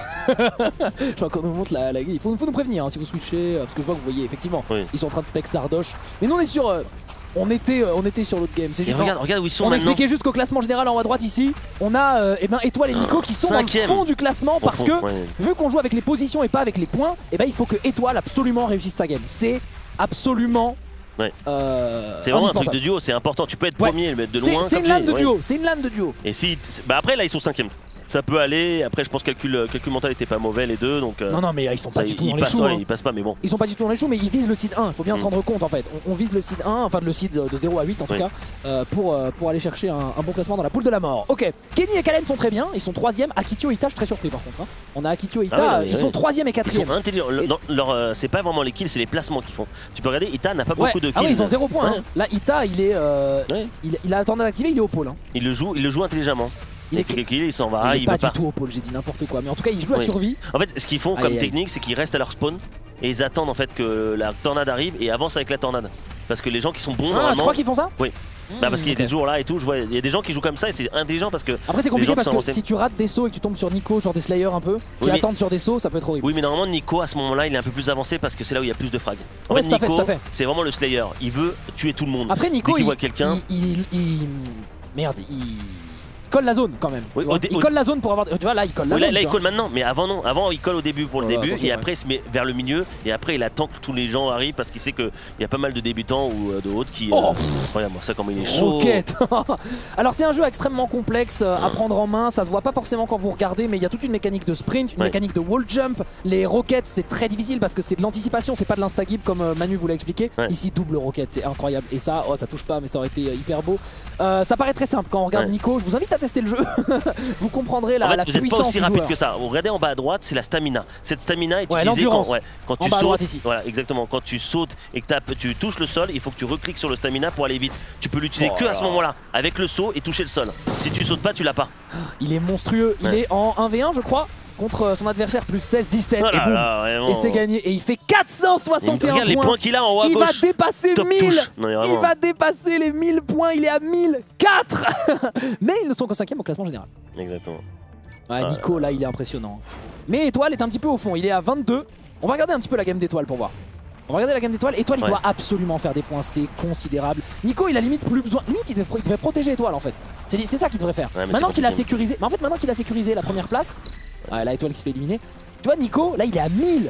Je vois qu'on nous montre la, la Il faut, faut nous prévenir hein, si vous switchez, euh, parce que je vois que vous voyez, effectivement, Oui. ils sont en train de spec Sardoche. Mais nous, on est sur. euh, on, était, euh, on était sur l'autre game. C'est Et juste. regarde, regarde où ils sont On maintenant. expliquait juste qu'au classement général en haut à droite ici, on a euh, eh ben, Étoile et Nico qui sont Cinquième. dans le fond du classement Au parce fond, que ouais. vu qu'on joue avec les positions et pas avec les points, et ben il faut que Étoile absolument réussisse sa game. C'est absolument. Ouais. euh, C'est vraiment un truc indispensable. de duo, c'est important. Tu peux être Ouais. premier et le mettre de C'est loin. c'est comme une lane tu de dis, duo, ouais. c'est une lane de duo. Et si, bah après là ils sont cinquième. Ça peut aller. Après je pense que calcul, calcul mental était pas mauvais les deux, donc. euh, Non, non, mais ils sont pas ça, du tout ils dans les passent, choux. ouais, hein. ils passent pas, mais bon. Ils sont pas du tout dans les choux, mais ils visent le seed un. Il faut bien Mm. se rendre compte en fait. On, on vise le seed un, enfin le seed de zéro à huit en tout Oui. cas, euh, pour, euh, pour aller chercher un, un bon classement dans la poule de la mort. Ok, Kenny et Kalen sont très bien, ils sont troisième. Akitio et Ita, je suis très surpris par contre. hein. On a Akitio et Ita, Ah ouais, ils ouais, sont ouais. troisième et Ils quatrième. sont intelligents. Le- dans leur, euh, c'est pas vraiment les kills, c'est les placements qu'ils font. Tu peux regarder, Ita n'a pas Ouais. beaucoup de kills. Ah oui, ils ont zéro point. Ouais. hein. Là, Ita, il est, euh, Ouais. il, il a la tornade activée, il est au pôle. hein. Il le joue, il le joue intelligemment. Il Il, est- fait quelques kills, il s'en va, il est Ah, il pas veut du pas. tout au pôle, j'ai dit n'importe quoi. Mais en tout cas, il joue à Oui. survie. En fait, ce qu'ils font Aïe, comme aïe. technique, c'est qu'ils restent à leur spawn et ils attendent en fait que la tornade arrive et avancent avec la tornade. Parce que les gens qui sont bons Ah, tu normalement. crois qu'ils font ça? Oui. Bah parce qu'il ok. était toujours là et tout. Je vois, il y a des gens qui jouent comme ça et c'est intelligent parce que. Après, c'est les compliqué gens qui parce sont que avancés. si tu rates des sauts et que tu tombes sur Nico, genre des Slayers un peu, qui Oui, mais- attendent sur des sauts, ça peut être horrible. Oui, mais normalement Nico à ce moment-là, il est un peu plus avancé parce que c'est là où il y a plus de frags. En Ouais, fait, tout à fait, Nico, tout à fait. c'est vraiment le Slayer. Il veut tuer tout le monde. Après, Nico, Dès qu'il il, voit quelqu'un. il, il- il- Merde, il colle la zone quand même. Oui, tu vois. au dé- il au- colle la zone pour avoir. Tu vois, là, il colle la Oui, là, zone. là, tu il vois. colle maintenant, mais avant non. Avant il colle au début pour le Ouais, début attention, et ouais. après il se met vers le milieu et après il attend que tous les gens arrivent parce qu'il sait qu'il y a pas mal de débutants ou euh, de autres qui. Oh, euh, Regarde-moi ça comme il est chaud. Roquette. Alors c'est un jeu extrêmement complexe euh, à prendre en main, ça se voit pas forcément quand vous regardez, mais il y a toute une mécanique de sprint, une Ouais. mécanique de wall jump. Les roquettes c'est très difficile parce que c'est de l'anticipation, c'est pas de l'instagib comme euh, Manu vous l'a expliqué. Ouais. Ici double roquette, c'est incroyable. Et ça, oh ça touche pas mais ça aurait été euh, hyper beau. Euh, ça paraît très simple quand on regarde Ouais. Nico, je vous invite à tester le jeu. Vous comprendrez la, En fait, la vous n'êtes pas puissance aussi du rapide joueur. que ça. Regardez en bas à droite, c'est la stamina. Cette stamina est Ouais, utilisée quand, l'endurance. ouais, quand En tu bas à sautes. droite ici. Voilà, exactement. Quand tu sautes et que t'as- tu touches le sol, il faut que tu recliques sur le stamina pour aller vite. Tu peux l'utiliser Oh que là à ce là. moment-là, avec le saut et toucher le sol. Si tu sautes pas, tu l'as pas. Il est monstrueux, il Ouais. est en un v un je crois contre euh, son adversaire plus seize dix-sept Oh et là boum. là, vraiment. Et c'est gagné et il fait quatre cent soixante et un Regarde les points. points qu'il a en haut à Il va gauche. dépasser Top mille. touche. Non, mais Il vraiment. va dépasser les mille points, il est à mille quatre. Mais ils ne sont que cinquième au classement général. Exactement. Ouais, Ah, Nico là il est impressionnant. Mais Étoile est un petit peu au fond, il est à vingt-deux. On va regarder un petit peu la gamme d'Étoile pour voir. On va regarder la gamme d'Étoile. Étoile il Ouais. doit absolument faire des points, c'est considérable. Nico il a limite plus besoin. Limite il devrait, il devrait protéger Étoile en fait. C'est c'est ça qu'il devrait faire. Ouais, mais maintenant c'est qu'il a compliqué. sécurisé. Mais en fait maintenant qu'il a sécurisé la première place. Ouais là Étoile qui se fait éliminer. Tu vois Nico là il est à mille.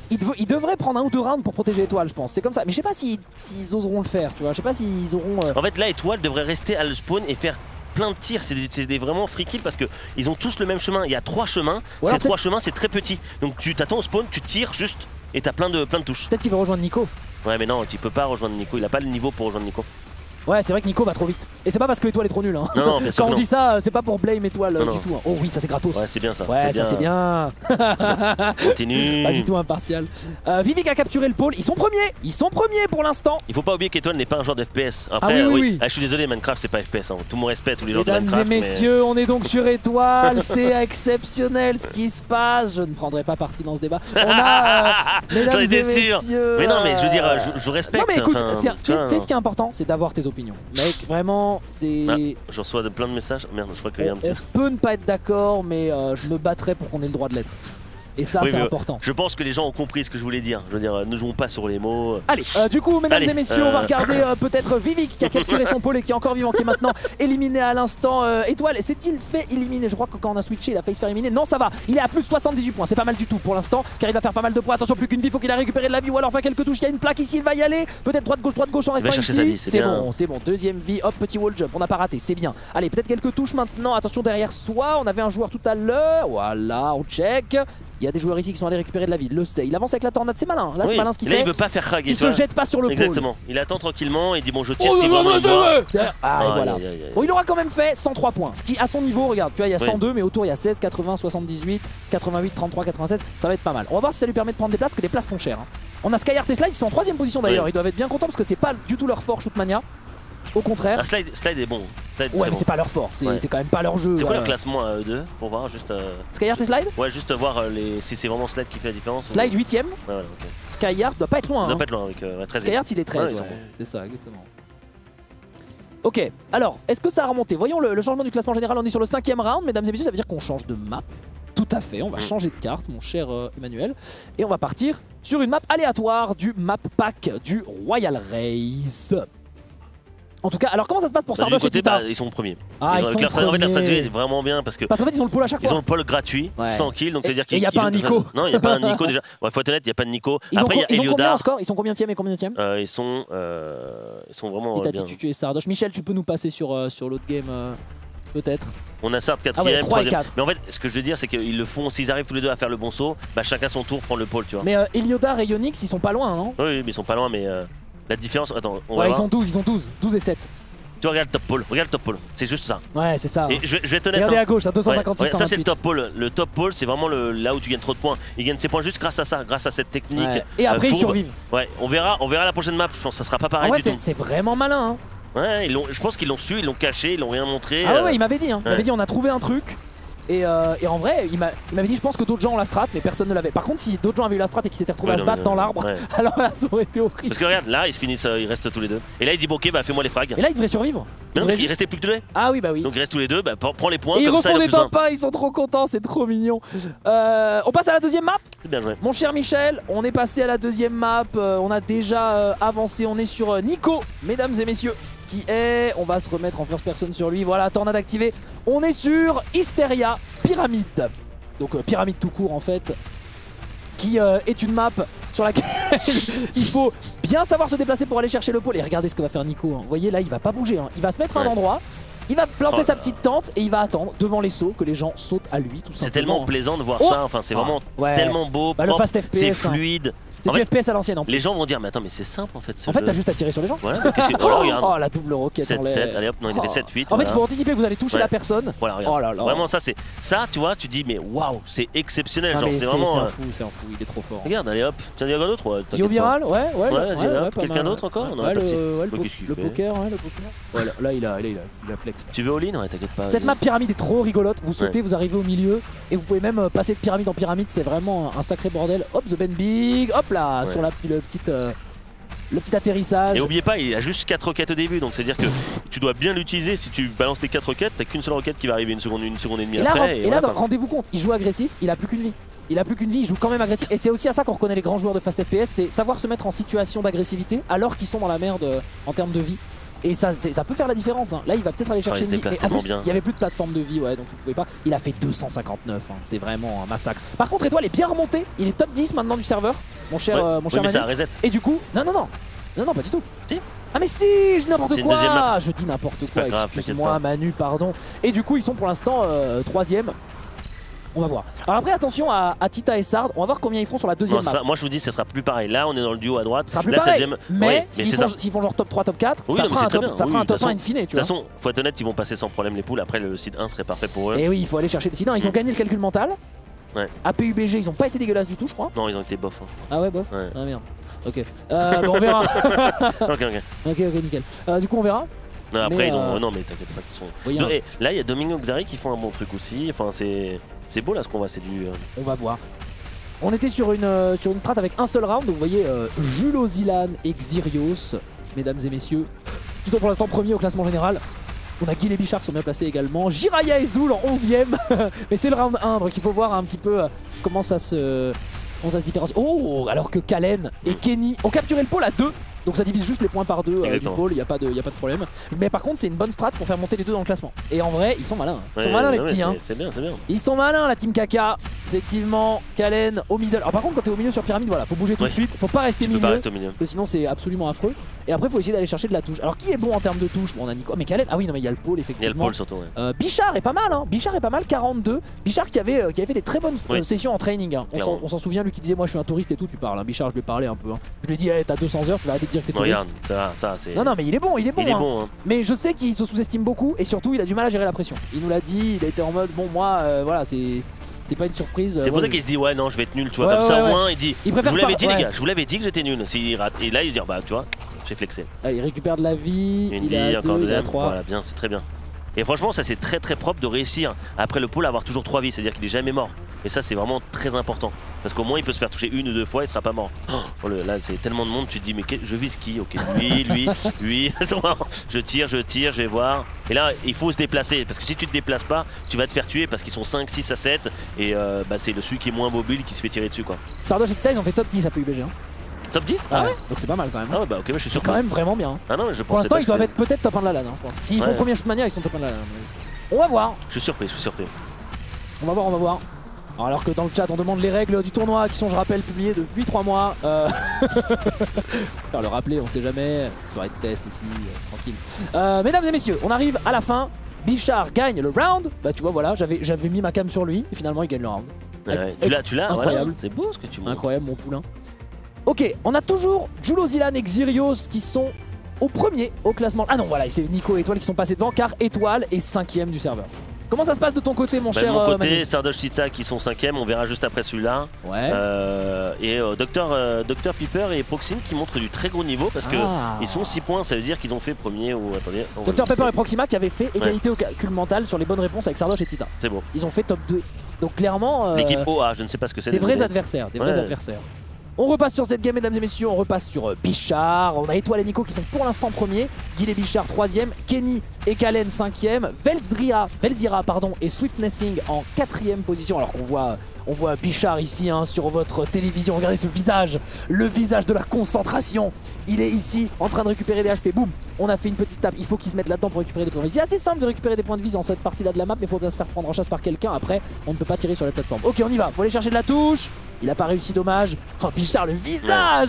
Ils, dev ils devraient prendre un ou deux rounds pour protéger Étoile, je pense. C'est comme ça. Mais je sais pas s'ils si, si oseront le faire, tu vois. Je sais pas s'ils auront. Euh... En fait, là, Étoile devrait rester à le spawn et faire plein de tirs. C'est des, des vraiment free kills parce qu'ils ont tous le même chemin. Il y a trois chemins. Ces trois chemins, c'est très petit. Donc tu t'attends au spawn, tu tires juste et t'as plein de, plein de touches. Peut-être qu'il veut rejoindre Nico. Ouais, mais non, tu peux pas rejoindre Nico. Il a pas le niveau pour rejoindre Nico. Ouais, c'est vrai que Nico va trop vite. Et c'est pas parce que Étoile est trop nul. Hein. Non, non, bien sûr Quand on non. dit ça, c'est pas pour blame Étoile non, du non. tout. Hein. Oh oui, ça c'est gratos. Ouais, c'est bien ça. Ouais, ça c'est bien. Continue. Pas du tout impartial. Euh, Vivic a capturé le pôle. Ils sont premiers. Ils sont premiers pour l'instant. Il faut pas oublier qu'Étoile n'est pas un joueur de F P S. Après, ah oui, oui, oui. oui. Ah, je suis désolé, Minecraft c'est pas F P S. Hein. Tout mon respect à tous les joueurs Mesdames de Minecraft. et messieurs, mais... on est donc sur Étoile. C'est exceptionnel ce qui se passe. Je ne prendrai pas partie dans ce débat. On a. Euh, mesdames et messieurs. Sûr. Mais non, mais je veux dire, je, je respecte. Non, mais écoute, enfin, tu sais ce qui est important, c'est d'avoir tes opinions. Mec, vraiment, c'est. Ah, je reçois de plein de messages. Merde, je crois qu'il y a un petit. On peut ne pas être d'accord, mais euh, je me battrai pour qu'on ait le droit de l'être. Et ça, oui, c'est important. Je pense que les gens ont compris ce que je voulais dire. Je veux dire, ne jouons pas sur les mots. Allez, euh, du coup, mesdames Allez, et messieurs, euh... on va regarder euh, peut-être Vivic qui a capturé son pôle et qui est encore vivant, qui est maintenant éliminé à l'instant. Euh, Étoile, s'est-il fait éliminer? Je crois que quand on a switché, il a failli se faire éliminer. Non, ça va. Il est à plus de soixante-dix-huit points. C'est pas mal du tout pour l'instant, car il va faire pas mal de points. Attention, plus qu'une vie, faut qu'il a récupéré de la vie ou alors faire quelques touches. Il y a une plaque ici, il va y aller. Peut-être droite-gauche, droite-gauche en restant ici. C'est bon, c'est bon. Deuxième vie, hop, petit wall jump. On n'a pas raté, c'est bien. Allez, peut-être quelques touches maintenant. Attention derrière soi. On avait un joueur tout à l'heure. Voilà, on check. Il y a des joueurs ici qui sont allés récupérer de la vie. Le sait. Il avance avec la tornade, c'est malin. Là, oui. c'est malin ce qu'il fait. Là, il veut pas faire craquer. Il se jette pas sur le pôle. Exactement. Il attend tranquillement et dit bon, je tire oh, si non, vraiment non, il doit. Ah, et voilà. Aïe, aïe, aïe. Bon, il aura quand même fait cent trois points. Ce qui, à son niveau, regarde, tu vois, il y a cent deux, oui. mais autour, il y a seize, quatre-vingts, soixante-dix-huit, quatre-vingt-huit, trente-trois, quatre-vingt-seize. Ça va être pas mal. On va voir si ça lui permet de prendre des places, parce que les places sont chères. Hein. On a Skyheart et Slide, ils sont en troisième position d'ailleurs. Oui. Ils doivent être bien contents parce que c'est pas du tout leur fort, Shootmania. Au contraire. Ah, slide, slide est bon. Slide ouais, mais bon. c'est pas leur fort. C'est ouais. quand même pas leur jeu. C'est quoi euh... le classement à eux deux pour voir juste. Euh... Skyheart et Slide. Ouais, juste voir euh, les... si c'est vraiment Slide qui fait la différence. Slide ou... huitième. Ouais, ouais, okay. Skyheart doit pas être loin. Il doit hein. pas être loin avec euh, treize. Skyheart, il est treize. Ouais, ouais. C'est ça, exactement. Ok, alors, est-ce que ça a remonté? Voyons le, le changement du classement général. On est sur le cinquième round, mesdames et messieurs. Ça veut dire qu'on change de map. Tout à fait, on va mmh. changer de carte, mon cher euh, Emmanuel. Et on va partir sur une map aléatoire du map pack du Royal Race. En tout cas, alors comment ça se passe pour bah, Sardoche et Tita? Bah, ils sont premiers. Ah, ils, ils sont premiers. En fait, leur stratégie est vraiment bien parce que. Parce qu'en fait, ils ont le pôle à chaque fois. Ils ont le pôle gratuit, ouais. sans kill, donc c'est à dire qu'il n'y a pas un Nico. Non, il n'y a pas un Nico déjà. Il ouais, faut être honnête, il n'y a pas de Nico. Ils Après, il y a Eliodar. Combien en score? Ils sont combien tième et combien tième? euh, Ils sont, euh, ils sont vraiment. Tita, bien. tu, tu es Sardoche. Michel, tu peux nous passer sur euh, sur l'autre game euh, peut-être. On a Sard quatrième, ah ouais, troisième. Mais en fait, ce que je veux dire, c'est qu'ils le font, s'ils arrivent tous les deux à faire le bon saut, bah chacun son tour prend le pôle, tu vois. Mais euh, Eliodar et Yonix, ils sont pas loin, non? Oui, mais ils sont pas loin, mais euh, la différence. Attends, on ouais, va ils voir. sont douze, ils ont douze, douze et sept. Tu regardes le top pole, regarde le top pole, c'est juste ça. Ouais, c'est ça. Et je, je vais te honnête. Regardez hein. à gauche, à deux cent cinquante-six. Ouais, ouais, ça c'est le top pole. Le top pole, c'est vraiment le, là où tu gagnes trop de points. Ils gagnent ses points juste grâce à ça, grâce à cette technique. Ouais. Et après, euh, ils survivent. Ouais, on verra, on verra la prochaine map. Je pense que ça sera pas pareil. Ah ouais, du tout. C'est vraiment malin. Hein. Ouais, ils je pense qu'ils l'ont su, ils l'ont caché, ils l'ont rien montré. Ah ouais, euh... ouais il m'avait dit. Hein. Il m'avait dit, on a trouvé un truc. Et, euh, et en vrai, il m'avait dit, je pense que d'autres gens ont la strat, mais personne ne l'avait. Par contre, si d'autres gens avaient eu la strat et qu'ils s'étaient retrouvés ouais, à se battre mais, dans l'arbre, ouais. alors là, ça aurait été horrible. Parce que regarde, là, ils se finissent, euh, ils restent tous les deux. Et là, il dit, bon, ok, bah fais-moi les frags. Et là, ils devraient survivre. Mais non, parce qu'il restait plus que deux. Ah oui, bah oui. Donc ils restent tous les deux, bah prends les points. Et ils comme refont ça, des top pas, ils sont trop contents, c'est trop mignon. Euh, on passe à la deuxième map. C'est bien joué. Mon cher Michel, on est passé à la deuxième map. Euh, on a déjà euh, avancé, on est sur euh, Nico, mesdames et messieurs. Qui est, on va se remettre en first person sur lui. Voilà, tornade activée. On est sur Hysteria Pyramide. Donc euh, pyramide tout court en fait, qui euh, est une map sur laquelle il faut bien savoir se déplacer pour aller chercher le pôle. Et regardez ce que va faire Nico, hein. Vous voyez là il va pas bouger, hein. Il va se mettre à un endroit, il va planter oh sa petite tente et il va attendre devant les sauts que les gens sautent à lui tout simplement. C'est tellement plaisant de voir oh ça, enfin c'est vraiment ah, ouais. tellement beau, bah, le fast F P S, c'est fluide. Hein. C'est du fait, F P S à l'ancienne en plus. Les gens vont dire mais attends mais c'est simple en fait. En fait t'as juste à tirer sur les gens. Voilà, voilà regarde. Oh la double roquette. sept sept, allez hop, non il avait sept huit. En fait il faut anticiper que vous allez toucher ouais. la personne. Voilà regarde. Oh là là. Vraiment ça c'est ça tu vois tu dis mais waouh c'est exceptionnel. Ah, genre c'est vraiment. C'est un fou, c'est un fou, il est trop fort. Regarde allez hop, tiens il y a un autre. Yo viral, ouais ouais. Ouais quelqu'un d'autre encore. Ouais le poker, ouais le poker. Là il a il a flex. Tu veux all-in? Ouais t'inquiète pas. Cette map pyramide est trop rigolote. Vous sautez, vous arrivez au milieu et vous pouvez même passer de pyramide en pyramide. C'est vraiment un sacré bordel. Hop the Ben Big, hop là sur la petite. Le petit atterrissage. Et oubliez pas, il a juste quatre roquettes au début, donc c'est à dire que tu dois bien l'utiliser. Si tu balances tes quatre roquettes, t'as qu'une seule roquette qui va arriver une seconde, une seconde et demie et après. Là, et, et là, voilà, rendez-vous compte, il joue agressif, il a plus qu'une vie. Il a plus qu'une vie, il joue quand même agressif. Et c'est aussi à ça qu'on reconnaît les grands joueurs de Fast F P S, c'est savoir se mettre en situation d'agressivité alors qu'ils sont dans la merde en termes de vie. Et ça, ça peut faire la différence. Hein. Là, il va peut-être aller chercher enfin, il, une vie. et en plus, il y avait plus de plateforme de vie, ouais, donc il pouvait pas. Il a fait deux cent cinquante-neuf. Hein. C'est vraiment un massacre. Par contre, Étoile est bien remonté. Il est top dix maintenant du serveur, mon cher, ouais. euh, mon cher oui, mais Manu. ça reset. Et du coup, non, non, non, non, non, pas du tout. Si. Ah mais si, je dis n'importe quoi. Je dis n'importe quoi. Excuse-moi, Manu, pardon. Et du coup, ils sont pour l'instant euh, troisième. On va voir. Alors après, attention à, à Tita et Sard. On va voir combien ils feront sur la deuxième non, map. Sera, moi, je vous dis, ce sera plus pareil. Là, on est dans le duo à droite. Ce sera plus là, pareil. Deuxième... Mais ouais, s'ils font, font genre top trois, top quatre, oui, ça, non, fera un, top, ça oui, fera un top façon, un in fine. De toute façon, faut être honnête, ils vont passer sans problème les poules. Après, le seed un serait parfait pour eux. Et oui, il faut aller chercher le seed un. Ils ont gagné le calcul mental. Ouais. A P U B G, ils ont pas été dégueulasses du tout, je crois. Non, ils ont été bof. Hein. Ah ouais, bof ouais. Ah merde. Ok. Euh, bon, on verra. ok, ok. Ok, ok, nickel. Euh, du coup, on verra. Non, après, mais ils ont. euh... Non, mais t'inquiète pas qu'ils sont. Oui, hein. hein. Et là, il y a Dominique Xari qui font un bon truc aussi. Enfin, c'est. C'est beau là ce qu'on voit, c'est du. Euh... On va voir. On était sur une, euh, sur une strat avec un seul round. Vous voyez euh, Julo Zilan et Xyrios, mesdames et messieurs, qui sont pour l'instant premiers au classement général. On a Guy et Bichard qui sont bien placés également. Jiraya et Zoul en onzième. Mais c'est le round un, donc il faut voir un petit peu euh, comment ça se, comment ça se différencie. Oh, alors que Kalen et Kenny ont capturé le pôle à deux. Donc ça divise juste les points par deux euh, du pôle, il n'y a, a pas de problème. Mais par contre c'est une bonne strat pour faire monter les deux dans le classement. Et en vrai ils sont malins, ils ouais, sont malins les ouais, petits hein. C'est bien, c'est bien. Ils sont malins la team Kaka. Effectivement, Kalen au middle. Alors par contre quand t'es au milieu sur pyramide, voilà, faut bouger tout ouais. de suite, faut pas rester, tu milieu, peux pas rester au milieu. Parce que sinon c'est absolument affreux. Et après faut essayer d'aller chercher de la touche. Alors qui est bon en termes de touche? Bon on a Nico, mais Kalen, ah oui non mais il y a le pôle effectivement. Il y a le pôle surtout ouais. euh, Bichard est pas mal hein, Bichard est pas mal, quarante-deux. Bichard qui avait, euh, qui avait fait des très bonnes oui. euh, sessions en training hein. On s'en souvient, lui qui disait moi je suis un touriste et tout, tu parles hein. Bichard je lui ai parlé un peu hein. Je lui ai dit hey, t'as deux cents heures, tu vas arrêter de dire que t'es touriste. Regarde, ça, ça, non non mais il est bon, il est bon, il est hein. bon hein. Mais je sais qu'il se sous-estime beaucoup et surtout il a du mal à gérer la pression. Il nous l'a dit, il a été en mode bon moi euh, voilà c'est... C'est pas une surprise. C'est pour ouais, ça qu'il se dit ouais non je vais être nul tu vois ouais, comme ouais, ça ouais. au moins il dit il je vous l'avais dit ouais. les gars, je vous l'avais dit que j'étais nul. S'il rate et là il se dit bah tu vois j'ai flexé. Ah, il récupère de la vie, une il vie, a encore deux, deuxième, il a trois. Voilà bien c'est très bien. Et franchement ça c'est très très propre de réussir après le pôle à avoir toujours trois vies, c'est à dire qu'il est jamais mort. Et ça c'est vraiment très important. Parce qu'au moins il peut se faire toucher une ou deux fois et il sera pas mort. Oh, le, là c'est tellement de monde, tu te dis mais je vise qui? Ok lui, lui, lui, je tire, je tire, je vais voir. Et là il faut se déplacer parce que si tu te déplaces pas, tu vas te faire tuer parce qu'ils sont cinq, six à sept. Et euh, bah, c'est le celui qui est moins mobile qui se fait tirer dessus quoi. Sardoche et Tita ils ont fait top dix à P U B G hein. Top dix? Ah ouais, ouais. Donc c'est pas mal quand même. Ah ouais bah ok mais je suis sûr quand même vraiment bien. Ah non mais je Pour l'instant ils doivent être peut-être top un de la LAN hein, je pense. S'ils ouais. font premier shootmania ils sont top un de la LAN. On va voir. Je suis surpris, je suis surpris. On va voir, on va voir. Alors que dans le chat on demande les règles du tournoi qui sont je rappelle publiées depuis trois mois. Euh... Faire le rappeler on sait jamais. Soirée de test aussi, euh, tranquille. Euh, mesdames et messieurs, on arrive à la fin. Bichard gagne le round. Bah tu vois voilà, j'avais mis ma cam sur lui et finalement il gagne le round. Ouais, tu l'as, tu l'as, incroyable. Voilà, c'est beau ce que tu montres. Incroyable mon poulain. Ok, on a toujours Julo Zilan et Xyrios qui sont au premier au classement. Ah non voilà, c'est Nico et Étoile qui sont passés devant car Étoile est cinquième du serveur. Comment ça se passe de ton côté mon bah, cher de mon euh, côté, Manu? Sardoche Tita qui sont cinquième, on verra juste après celui-là. Ouais. Euh, et euh, Docteur euh, Docteur Piper et Proxime qui montrent du très gros niveau parce que ah. ils sont six points, ça veut dire qu'ils ont fait premier ou attendez. Docteur Pepper et Proxima qui avaient fait égalité ouais. au calcul mental sur les bonnes réponses avec Sardoche et Tita. C'est bon. Ils ont fait top deux. Donc clairement euh, l'équipe O A, je ne sais pas ce que c'est. Des vrais adversaires, des ouais. vrais adversaires. On repasse sur cette game mesdames et messieurs, on repasse sur euh, Bichard, on a Étoile et Nico qui sont pour l'instant premiers, Guy et Bichard troisième, Kenny et Kalen cinquième, Velzria, Velzira pardon, et Swiftnessing en quatrième position alors qu'on voit, on voit Bichard ici hein, sur votre télévision, regardez ce visage, le visage de la concentration, il est ici en train de récupérer des H P, boum, on a fait une petite tape, il faut qu'il se mette là-dedans pour récupérer des points de vie. C'est assez simple de récupérer des points de vie dans cette partie-là de la map, mais il faut bien se faire prendre en chasse par quelqu'un, après on ne peut pas tirer sur les plateformes. Ok on y va, faut aller chercher de la touche. Il a pas réussi, dommage. Oh Bichard, le visage.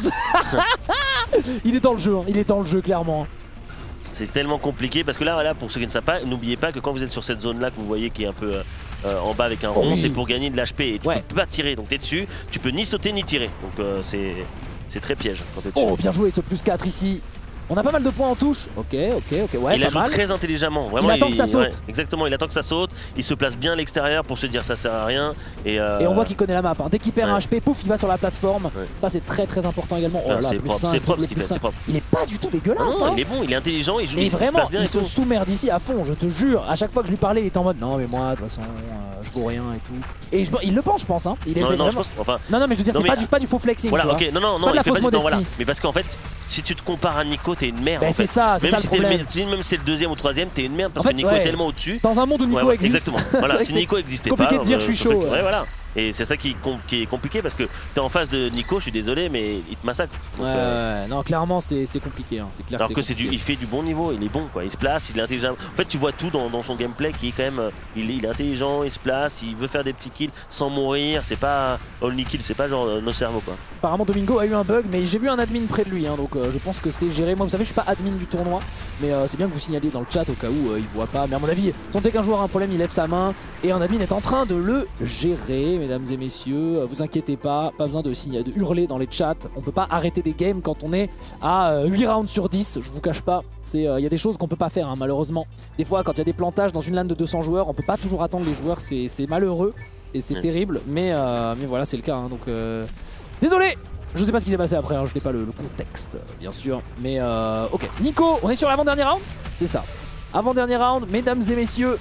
Il est dans le jeu, hein. Il est dans le jeu clairement. C'est tellement compliqué parce que là, voilà, pour ceux qui ne savent pas, n'oubliez pas que quand vous êtes sur cette zone là que vous voyez qui est un peu euh, en bas avec un rond, oh oui. c'est pour gagner de l'H P et tu ouais. peux pas tirer, donc t'es dessus, tu peux ni sauter ni tirer, donc euh, c'est très piège quand t'es dessus. Oh bien joué ce plus quatre ici. On a pas mal de points en touche. Ok, ok, ok. Ouais, il pas a joué mal. très intelligemment. Vraiment, il attend il, que ça saute. Ouais, exactement, il attend que ça saute. Il se place bien à l'extérieur pour se dire ça sert à rien. Et, euh... et on voit qu'il connaît la map. Hein. Dès qu'il perd ouais. un H P, pouf, il va sur la plateforme. Ouais. Ça, c'est très très important également. Oh là, c'est propre, c'est propre ce qu'il fait. C'est propre. Il est pas du tout dégueulasse. Non, hein. il est bon, il est intelligent. Il joue. Et il vraiment, se bien il se sous-merdifie à fond. Je te jure. À chaque fois que je lui parlais, il était en mode non, mais moi, de toute façon, euh, je vaux rien et tout. Et je, il le pense, je pense. Hein. Il est non, vraiment... non, je pense, enfin... non, non, mais je veux dire, c'est mais... pas, du, pas du faux flexing. Voilà, ok. Non, non, non, il fait pas du non, voilà. Mais parce qu'en fait, si tu te compares à Nico, t'es une merde. Ben c'est ça, c'est ça le problème. Même si c'est le deuxième ou troisième, t'es une merde parce en fait, que Nico ouais. est tellement au-dessus. Dans un monde où Nico ouais, existe. Exactement. Voilà, si Nico existait pas. Compliqué de dire je suis chaud. Ouais, voilà. Et c'est ça qui, com qui est compliqué parce que t'es en face de Nico, je suis désolé, mais il te massacre. Donc, ouais, euh... ouais, non, clairement, c'est compliqué. Hein. C'est clair. Alors que, que c'est du, il fait du bon niveau, il est bon, quoi. Il se place, il est intelligent. En fait, tu vois tout dans, dans son gameplay qui est quand même, il, il est intelligent, il se place, il veut faire des petits kills sans mourir. C'est pas only kill, c'est pas genre euh, nos cerveaux, quoi. Apparemment, Domingo a eu un bug, mais j'ai vu un admin près de lui, hein, donc euh, je pense que c'est géré. Moi, vous savez, je suis pas admin du tournoi, mais euh, c'est bien que vous signaliez dans le chat au cas où euh, il voit pas. Mais à mon avis, tant qu'un joueur a un problème, il lève sa main et un admin est en train de le gérer, mesdames et messieurs. Euh, vous inquiétez pas, pas besoin de, de hurler dans les chats. On peut pas arrêter des games quand on est à euh, huit rounds sur dix, je vous cache pas. Il y euh, a des choses qu'on peut pas faire, hein, malheureusement. Des fois, quand il y a des plantages dans une LAN de deux cents joueurs, on peut pas toujours attendre les joueurs, c'est malheureux et c'est mmh. terrible, mais, euh, mais voilà, c'est le cas. Hein, donc, euh... désolé. Je sais pas ce qui s'est passé après, hein, je n'ai pas le, le contexte, bien sûr. Mais euh, ok, Nico, on est sur l'avant-dernier round? C'est ça. Avant-dernier round, mesdames et messieurs.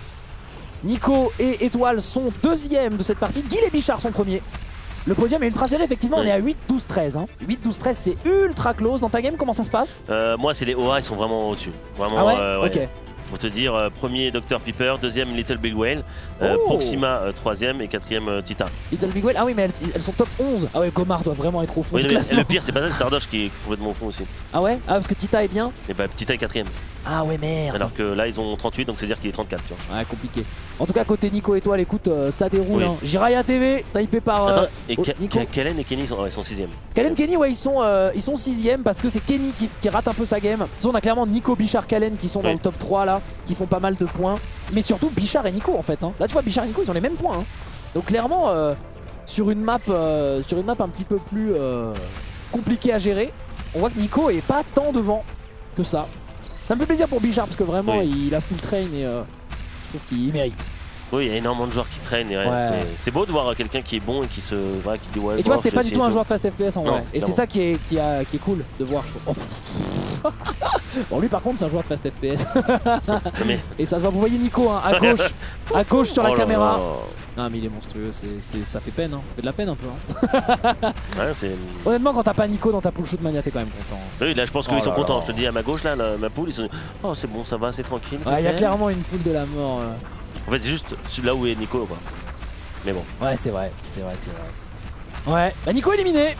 Nico et Étoile sont deuxième de cette partie. Guil et Bichard sont premiers. Le podium est ultra serré, effectivement, oui. On est à huit douze treize. Hein. huit douze treize, c'est ultra close. Dans ta game, comment ça se passe? euh, Moi, c'est les O A, ils sont vraiment au-dessus. Vraiment, ah ouais, euh, ouais. Ok. Pour te dire, euh, premier docteur Piper, deuxième Little Big Whale, euh, oh. Proxima euh, troisième et quatrième euh, Tita. Little Big Whale, ah oui mais elles, elles sont top onze. Ah ouais, Gomar doit vraiment être au fond. Oui, du mais, classement. le pire c'est pas ça, c'est Sardoche qui est complètement au fond aussi. Ah ouais? Ah parce que Tita est bien? Et bah Tita est quatrième. Ah ouais merde. Alors que là ils ont trente-huit, donc c'est dire qu'il est trente-quatre, tu vois. Ouais, compliqué. En tout cas côté Nico Étoile, écoute, euh, ça déroule. Oui. Hein. Jiraya T V, snipé par euh, Attends, et oh, Nico. Kellen et Kenny sont, ouais, sont sixième. Kellen, Kenny, ouais, ils sont, euh, ils sont sixième parce que c'est Kenny qui, qui rate un peu sa game. On a clairement Nico, Bichard, Kellen qui sont oui. dans le top trois là, qui font pas mal de points. Mais surtout Bichard et Nico en fait. Hein. Là tu vois, Bichard et Nico ils ont les mêmes points. Hein. Donc clairement, euh, sur, une map, euh, sur une map un petit peu plus euh, compliquée à gérer, on voit que Nico est pas tant devant que ça. Ça me fait plaisir pour Bichard parce que vraiment oui. il a full train et euh, je trouve qu'il mérite. Oui, il y a énormément de joueurs qui traînent et ouais. c'est beau de voir quelqu'un qui est bon et qui se voilà, qui dit ouais. Et tu vois, c'était pas du tout un joueur de fast F P S en non, vrai. Et c'est ça qui est, qui, a, qui est cool de voir, je trouve. Oh. Bon, lui par contre, c'est un joueur de fast F P S. Mais... Et ça se voit, vous voyez Nico hein, à gauche, à gauche sur la oh caméra. Non, mais il est monstrueux, c est, c est, ça fait peine, hein. Ça fait de la peine un peu. Hein. Ouais, honnêtement, quand t'as pas Nico dans ta pool shoot mania, t'es quand même content. Oui, là je pense qu'ils oh sont contents. Je te dis à ma gauche, là, la, ma pool, ils sont oh, c'est bon, ça va, c'est tranquille. Il ouais, y a clairement une pool de la mort. Euh... En fait, c'est juste là où est Nico, quoi. Mais bon. Ouais, c'est vrai, c'est vrai, c'est vrai. Ouais, bah Nico éliminé.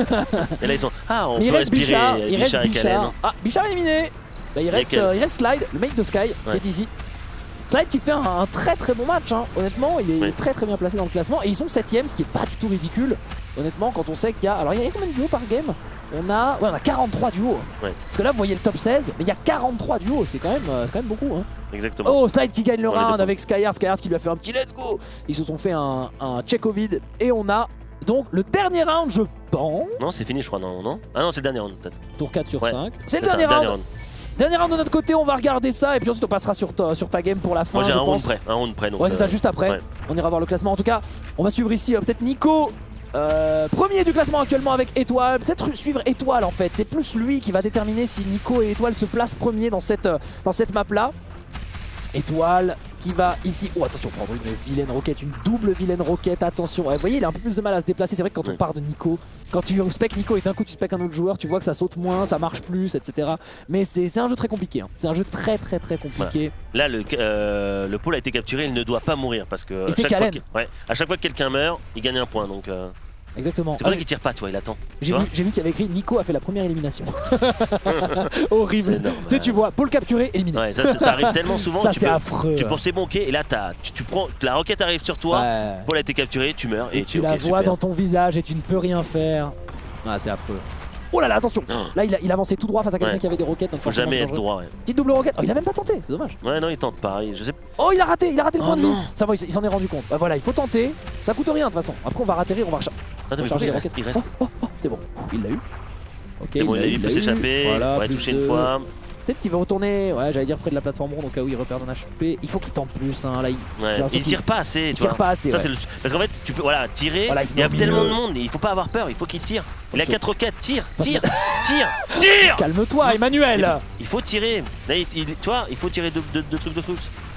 Et là, ils sont. Ah, on mais peut respirer. Bichard, il Bichard reste Bichard. Ah, Bichard éliminé. Bah, il, reste, euh, il reste Slide, le mec de Sky, ouais. qui est ici. Slide qui fait un, un très très bon match, hein. Honnêtement, il est ouais. très très bien placé dans le classement. Et ils sont septième, ce qui est pas du tout ridicule. Honnêtement, quand on sait qu'il y a. Alors, il y a combien de duos par game? On a, ouais, on a quarante-trois duos. Ouais. Parce que là, vous voyez le top seize, mais il y a quarante-trois duos. C'est quand, même, euh, quand même beaucoup. Hein. Exactement. Oh, Slide qui gagne le round avec Skyheart. Skyheart qui lui a fait un petit let's go. Ils se sont fait un, un check Covid. Et on a donc le dernier round, je pense. Non, c'est fini, je crois. Non, non. Ah non, c'est le dernier round, peut-être. Tour quatre sur ouais. cinq. C'est le dernier, dernier round. round. Dernier round de notre côté, on va regarder ça. Et puis ensuite, on passera sur ta, sur ta game pour la fin. Moi, j'ai un pense. round près. Un round près. Donc ouais, c'est euh... ça, juste après. Ouais. On ira voir le classement. En tout cas, on va suivre ici euh, peut-être Nico. Euh, premier du classement actuellement avec Étoile, peut-être suivre Étoile en fait, c'est plus lui qui va déterminer si Nico et Étoile se placent premier dans cette, dans cette map là. Étoile qui va ici, oh attention, prendre une vilaine roquette, une double vilaine roquette, attention, ouais, vous voyez il a un peu plus de mal à se déplacer, c'est vrai que quand on part de Nico, quand tu spec Nico et d'un coup tu spec un autre joueur, tu vois que ça saute moins, ça marche plus, et cetera. Mais c'est un jeu très compliqué, hein. C'est un jeu très très très compliqué. Voilà. Là le, euh, le pôle a été capturé, il ne doit pas mourir parce que à chaque, fois que, ouais, à chaque fois que quelqu'un meurt, il gagne un point donc... Euh... Exactement. C'est pour ça qu'il tire pas, toi, il attend. J'ai vu, vu qu'il y avait écrit Nico a fait la première élimination. Horrible. Tu sais, tu vois, pôle capturé, éliminé. Ouais, ça, ça arrive tellement souvent. Ça, c'est affreux. Tu penses c'est bon, ok, et là, as, tu, tu prends, la roquette arrive sur toi, ouais. Paul a été capturé, tu meurs. Et, et tu, tu la okay, vois super. dans ton visage et tu ne peux rien faire. Ah, c'est affreux. Oh là là, attention. Oh. Là, il a, il a avancé tout droit face à quelqu'un ouais. qui avait des roquettes. Donc faut jamais être droit. Ouais. Petite double roquette. Oh, il a même pas tenté, c'est dommage. Ouais, non, il tente pas. Je sais... Oh, il a raté, il a raté le oh, point non. de vie. Ça va, il s'en est rendu compte. Bah voilà, il faut tenter. Ça coûte rien de toute façon. Après, on va ratterrir, on va recharger. Attends, mais il reste. Il reste. Oh, oh, oh, c'est bon. Il l'a eu. Okay, c'est bon, il l'a eu, il peut s'échapper. Voilà, ouais, toucher une fois. Peut-être qu'il va retourner, ouais, j'allais dire près de la plateforme ronde au cas où il repère un H P. Il faut qu'il tente plus, hein. Là, il, ouais. il tire pas assez. Il tu tire vois. pas assez. Ça, ouais. le... Parce qu'en fait, tu peux voilà, tirer. Voilà, il, il y a tellement de monde, et il faut pas avoir peur. Il faut qu'il tire. Il a quatre roquettes. Tire, tire, tire, tire. Calme-toi, Emmanuel. Il faut tirer. Là, il, il, tu vois, il faut tirer deux, deux, deux trucs de trucs.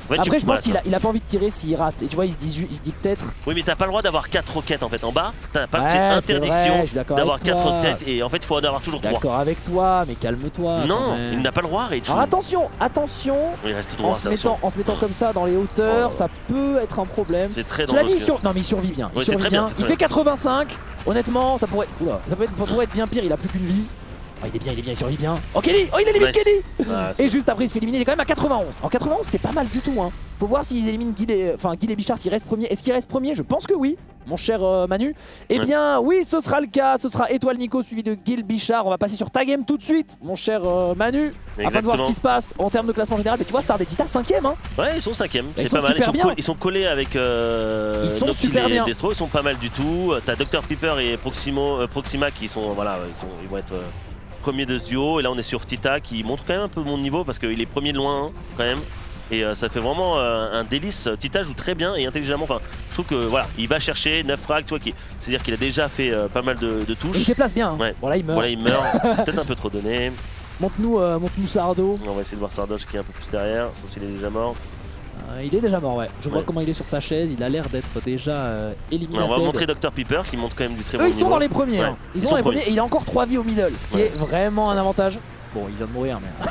En fait, Après, tu- je pense voilà, qu'il a, il a pas envie de tirer s'il rate. Et tu vois, il se dit, ju- il se dit peut-être. Oui, mais t'as pas le droit d'avoir quatre roquettes en fait en bas. T'as pas Ouais, c'est c'est interdiction vrai, je suis d'accord d'avoir avec quatre toi. roquettes et en fait il faut en avoir toujours trois. D'accord avec toi, mais calme-toi. quand Non, même. il n'a pas le droit, Rachel. Alors attention, attention. Il reste En droit, se, ça. mettant, en se mettant comme ça dans les hauteurs, Oh. ça peut être un problème. C'est très Cela dangereux. dit, il sur... non mais il survit bien. Il Ouais, c'est survit très bien, bien. c'est Il très fait quatre-vingt-cinq. Honnêtement, ça pourrait, Oula, ça peut être, pourrait être bien pire. Il a plus qu'une vie. Ah, il est bien, il est bien, il survit bien. Oh Kelly, oh il élimine Nice. Kelly. Ah, c'est- Et juste après, il se fait éliminer. Il est quand même à quatre-vingt-onze. En quatre-vingt-onze, c'est pas mal du tout. Hein. Faut voir s'ils éliminent Guy et, enfin, Guy et Bichard, s'il reste premier. Est-ce qu'il reste premier? Je pense que oui, mon cher euh, Manu. Eh Ouais. bien, oui, ce sera le cas. Ce sera Étoile Nico suivi de Guy Bichard. On va passer sur ta game tout de suite, mon cher euh, Manu, afin de voir ce Exactement. qui se passe en termes de classement général. Mais tu vois, Sard et Tita cinquième. Hein. Ouais, ils sont cinquième, Ils c'est sont pas mal. Ils super sont, bien. coll- ils sont collés avec euh, Ils sont Noctil super et bien. Destro, ils sont pas mal du tout. T'as docteur Piper et Proximo, euh, Proxima qui sont, voilà, ils, sont, ils vont être euh, premiers de ce duo. Et là, on est sur Tita qui montre quand même un peu mon niveau parce qu'il est premier de loin hein, quand même. Et euh, ça fait vraiment euh, un délice. Tita joue très bien et intelligemment. Enfin, je trouve que voilà, il va chercher neuf frags, tu vois, qui- c'est-à-dire qu'il a déjà fait euh, pas mal de, de Il touches. se déplace bien. Hein. Ouais. Voilà, il meurt. Voilà, il meurt. C'est peut-être un peu trop donné. Montre-nous euh, montre-nous Sardo. On va essayer de voir Sardoche qui est un peu plus derrière, sauf s'il est déjà mort. Euh, il est déjà mort, ouais. Je vois Ouais. comment il est sur sa chaise. Il a l'air d'être déjà euh, éliminé. On va montrer docteur Piper qui montre quand même du très Eux, bon ils sont niveau. dans les premiers. Ouais. Hein. Ils, sont dans les premiers et il a encore trois vies au middle, ce qui Ouais. est vraiment un avantage. Bon, il vient de mourir, mais.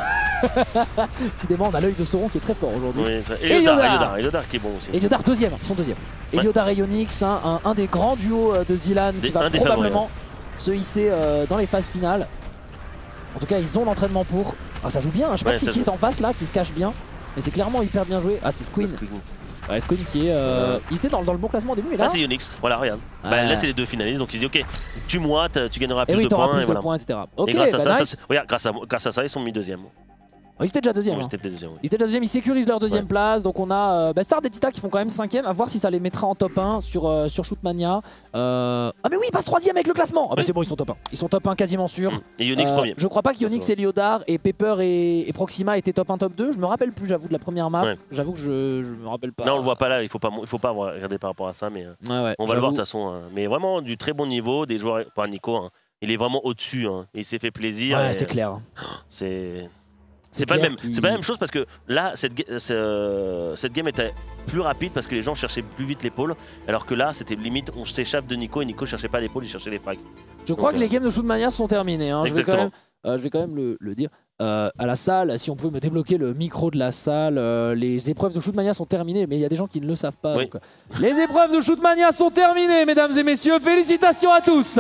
Décidément, on a l'œil de Sauron qui est très fort aujourd'hui. Oui, ça- Eliodar. Eliodar, Eliodar, Eliodar qui est bon aussi. Eliodar deuxième, ils sont deuxième. Ouais. Eliodar et Yonix, hein, un, un des grands duos euh, de Zilan Des- qui va un des probablement se hisser euh, dans les phases finales. En tout cas, ils ont l'entraînement pour. Ah, ça joue bien, hein. Je sais pas Ouais, qui, ça qui joue. est en face là, qui se cache bien. Mais c'est clairement hyper bien joué. Ah, c'est Squeen. Squeeze. Ouais, Squeen qui est. euh, Ouais. Ils étaient dans, dans le bon classement au début, et là. Là c'est Unix, voilà regarde. Bah, Ouais. là c'est les deux finalistes donc ils disent ok, tue-moi, t'as- tu gagneras et plus oui, de t'auras points plus et de voilà. points, et cetera. Ok, et grâce à bah ça, ça nice. c'est- regarde, grâce à, grâce à ça ils sont mis deuxième. Oh, ils étaient déjà deuxième. Bon, hein. j'étais peut-être deuxième, oui. Ils étaient déjà deuxième, ils sécurisent leur deuxième Ouais. place. Donc on a euh, bah, Sard et Tita qui font quand même cinquième. À voir si ça les mettra en top un sur, euh, sur Shootmania. Euh... Ah mais oui, ils passent troisième avec le classement. Ah bah Oui. c'est bon, ils sont top un. Ils sont top un quasiment sûr. Et Unix Euh, premier. Je crois pas qu'Yonix Ça, et Eliodar et Pepper et, et Proxima étaient top un, top deux. Je me rappelle plus, j'avoue, de la première map. Ouais. J'avoue que je, je me rappelle pas. Là on le voit pas là, il faut pas, il faut pas regarder par rapport à ça, mais euh, Ouais, ouais, on va le voir de j'avoue. toute façon. hein. Mais vraiment du très bon niveau, des joueurs, pas Nico, hein. Il est vraiment au-dessus, hein. Il s'est fait plaisir. Ouais, et c'est clair. C'est. C'est C'est pas, le clair même- qu'il- c'est pas la même chose parce que là, cette, ga- c'est, euh, cette game était plus rapide parce que les gens cherchaient plus vite l'épaule, alors que là, c'était limite, on s'échappe de Nico et Nico cherchait pas l'épaule, il cherchait les frags. Je crois Donc, que les euh, games de Shootmania sont terminés. Hein. Je, vais quand Exactement. même, euh, je vais quand même le, le dire. Euh, à la salle, si on pouvait me débloquer le micro de la salle, euh, les épreuves de Shootmania sont terminées, mais il y a des gens qui ne le savent pas. Oui. donc, euh, les épreuves de Shootmania sont terminées, mesdames et messieurs. Félicitations à tous.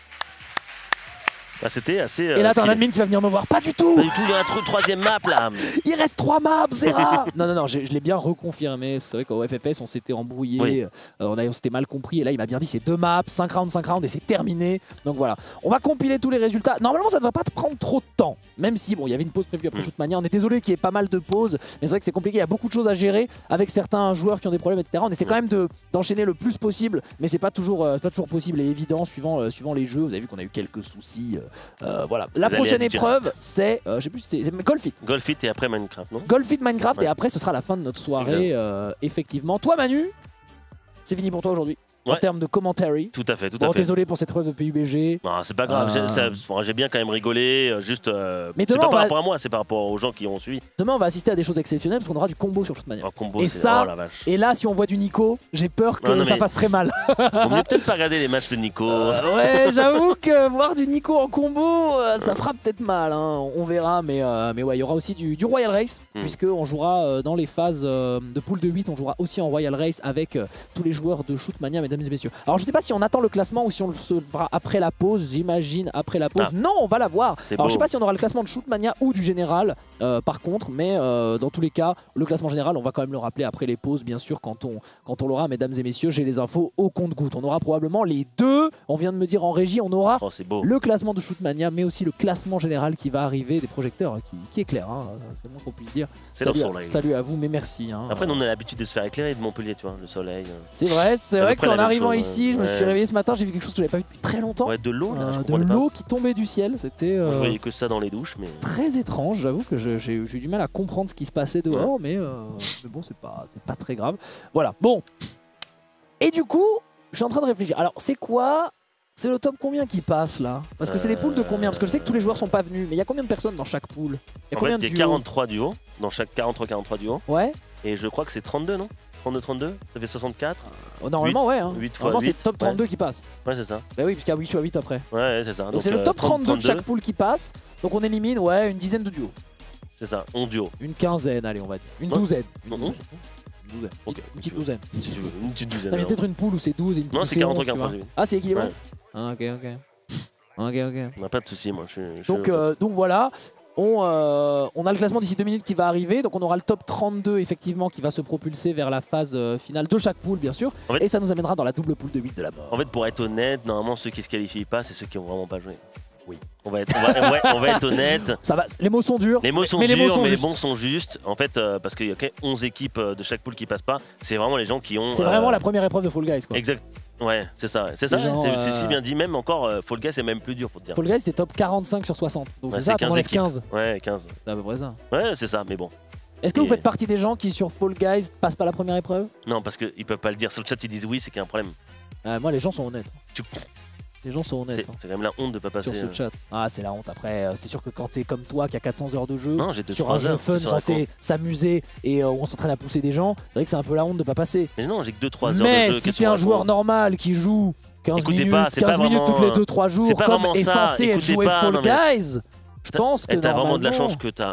Bah, c'était assez. Et là, euh, t'as un stylé. admin qui va venir me voir. Pas du tout. Pas du tout, il y a un tro- troisième map là. Il reste trois maps, Zera. Non, non, non, je, je l'ai bien reconfirmé. C'est vrai qu'au F F S, on s'était embrouillé, Oui. euh, on, a- on s'était mal compris. Et là, il m'a bien dit c'est deux maps, cinq rounds, cinq rounds, et c'est terminé. Donc voilà, on va compiler tous les résultats. Normalement, ça ne devrait pas te prendre trop de temps. Même si, bon, il y avait une pause prévue après Mm. Shootmania. On est désolé qu'il y ait pas mal de pauses. Mais c'est vrai que c'est compliqué. Il y a beaucoup de choses à gérer avec certains joueurs qui ont des problèmes, et cetera. On essaie quand même de- d'enchaîner le plus possible. Mais c'est pas toujours, euh, c'est pas toujours possible et évident suivant, euh, suivant les jeux. Vous avez vu qu'on a eu quelques soucis. euh, euh, voilà. La Les prochaine aléas du épreuve, c'est, euh, je sais plus, si c'est c'est Golfit. Golfit et après Minecraft, non? Golfit Minecraft Ouais. et après ce sera la fin de notre soirée euh, effectivement. Toi Manu, c'est fini pour toi aujourd'hui en Ouais. termes de commentary. Tout à fait, tout Bon, à fait. désolé pour cette épreuve de P U B G. Non, c'est pas grave, j'ai- Euh. ça- enfin, j'ai bien quand même rigolé, euh, juste. euh, Mais c'est demain, pas on par va- rapport à moi, c'est par rapport aux gens qui ont suivi. Demain on va assister à des choses exceptionnelles parce qu'on aura du combo sur Shootmania. En combo, Et c'est- ça- oh la vache. Et là si on voit du Nico, j'ai peur que Non, non, ça mais- fasse très mal. Vaut mieux peut-être pas regarder les matchs de Nico. Euh, ouais, j'avoue que voir du Nico en combo, euh, ça fera peut-être mal, hein. On verra, mais, euh, mais ouais, il y aura aussi du, du Royal Race, Mm. puisqu'on jouera euh, dans les phases euh, de pool de huit, on jouera aussi en Royal Race avec euh, tous les joueurs de Shootmania, mesdames et messieurs. Alors je sais pas si on attend le classement ou si on le se fera après la pause, j'imagine après la pause. Ah. Non, on va la voir. C'est Alors beau. je sais pas si on aura le classement de Shootmania ou du général, euh, par contre, mais euh, dans tous les cas, le classement général, on va quand même le rappeler après les pauses, bien sûr, quand on, quand on l'aura, mesdames et messieurs, j'ai les infos au compte-gouttes. On aura probablement les deux. On vient de me dire en régie, on aura Oh, c'est beau. le classement de Shootmania, mais aussi le classement général qui va arriver des projecteurs, hein, qui, qui est clair, hein, c'est le moins qu'on puisse dire. C'est leur Salut, à- soleil. salut à vous, mais merci. hein. Après, nous, on a l'habitude de se faire éclairer de Montpellier, tu vois, le soleil. euh. C'est vrai, c'est à vrai peu près qu'en la même arrivant chose, ici, ouais. je me suis Ouais. réveillé ce matin, j'ai vu quelque chose que j'avais pas vu depuis très longtemps. Ouais, de l'eau, là, Euh, je de comprenais pas. l'eau qui tombait du ciel, c'était Moi, euh, je voyais que ça dans les douches, mais. très étrange. J'avoue que je- j'ai j'ai eu du mal à comprendre ce qui se passait dehors, mais, euh, mais bon, c'est pas, c'est pas très grave. Voilà, bon. Et du coup, je suis en train de réfléchir. Alors, c'est quoi? C'est le top combien qui passe là? Parce que c'est des poules de combien? Parce que je sais que tous les joueurs sont pas venus, mais il y a combien de personnes dans chaque pool? Il y a En combien fait, de il y a duos? quarante-trois duos, dans chaque quarante-trois quarante-trois duos. Ouais. Et je crois que c'est trente-deux, non trente-deux trente-deux, ça fait soixante-quatre. Oh, normalement, ouais. Hein. huit fois Normalement, c'est huit, top trente-deux ouais. qui passe. Ouais, c'est ça. Bah oui, puisqu'il y a huit fois huit après. Ouais, c'est ça. Donc c'est le euh, top trente, trente-deux de chaque trente-deux, poule qui passe. Donc on élimine, ouais, une dizaine de duos. C'est ça, on duo. Une quinzaine, allez, on va dire. Une Non. douzaine. Une Non, non. douzaine. Une douzaine. Ok. Une petite douzaine. Si tu veux, une petite douzaine. Non, mais alors. peut-être une poule où c'est douze et une poule Non, où c'est c'est quarante, onze, tu quarante, vois. quarante. Ah, c'est équilibré. Ouais. Ah, ok, ok. Ok, ok. On n'a pas de soucis, moi. Je, suis- je suis Donc, au top. euh, donc voilà, on, euh, on a le classement d'ici deux minutes qui va arriver. Donc on aura le top trente-deux effectivement qui va se propulser vers la phase euh, finale de chaque poule bien sûr. En fait- Et ça nous amènera dans la double poule de huit de la mort. En fait, pour être honnête, normalement, ceux qui se qualifient pas, c'est ceux qui ont vraiment pas joué. Oui. On va être, on va, ouais, on va être honnête. Ça va, les mots sont durs. Les mots sont mais les durs, mots sont mais les justes. bons sont justes. En fait, euh, parce qu'il y a quand même onze équipes euh, de chaque poule qui passent pas. C'est vraiment les gens qui ont. C'est euh, vraiment la première épreuve de Fall Guys quoi. Exact. Ouais, c'est ça. C'est ça. genre, C'est c'est si euh, bien dit. Même encore, euh, Fall Guys, c'est même plus dur pour te dire. Fall Guys c'est top quarante-cinq sur soixante. Donc Ouais, c'est ça, c'est t'en enlèves équipes. quinze. Ouais, quinze. C'est à peu près ça. Ouais, c'est ça. Mais bon. Est-ce que vous Et- faites partie des gens qui sur Fall Guys passent pas la première épreuve? Non, parce qu'ils peuvent pas le dire. Sur le chat, ils disent oui, c'est qu'il y a un problème. Euh, Moi les gens sont honnêtes. Tu- Les gens sont C'est honnêtes. c'est hein, quand même la honte de pas passer. sur ce euh. chat. Ah c'est la honte après. euh, C'est sûr que quand t'es comme toi qui a quatre cents heures de jeu. Non, j'ai deux sur un trois jeu heures. fun sur la censé s'amuser et euh, où on s'entraîne à pousser des gens, c'est vrai que c'est un peu la honte de pas passer. Mais non, j'ai que deux trois heures Mais de jeu. si qu'est-ce t'es qu'on un joueur raconte normal qui joue quinze Écoutez minutes, pas, c'est pas quinze minutes vraiment, tous les euh, deux trois jours, c'est pas comme vraiment est ça, censé être écoutez joué pas, Fall non, mais- Guys, je pense que Et t'as vraiment de la normalement- chance que t'as.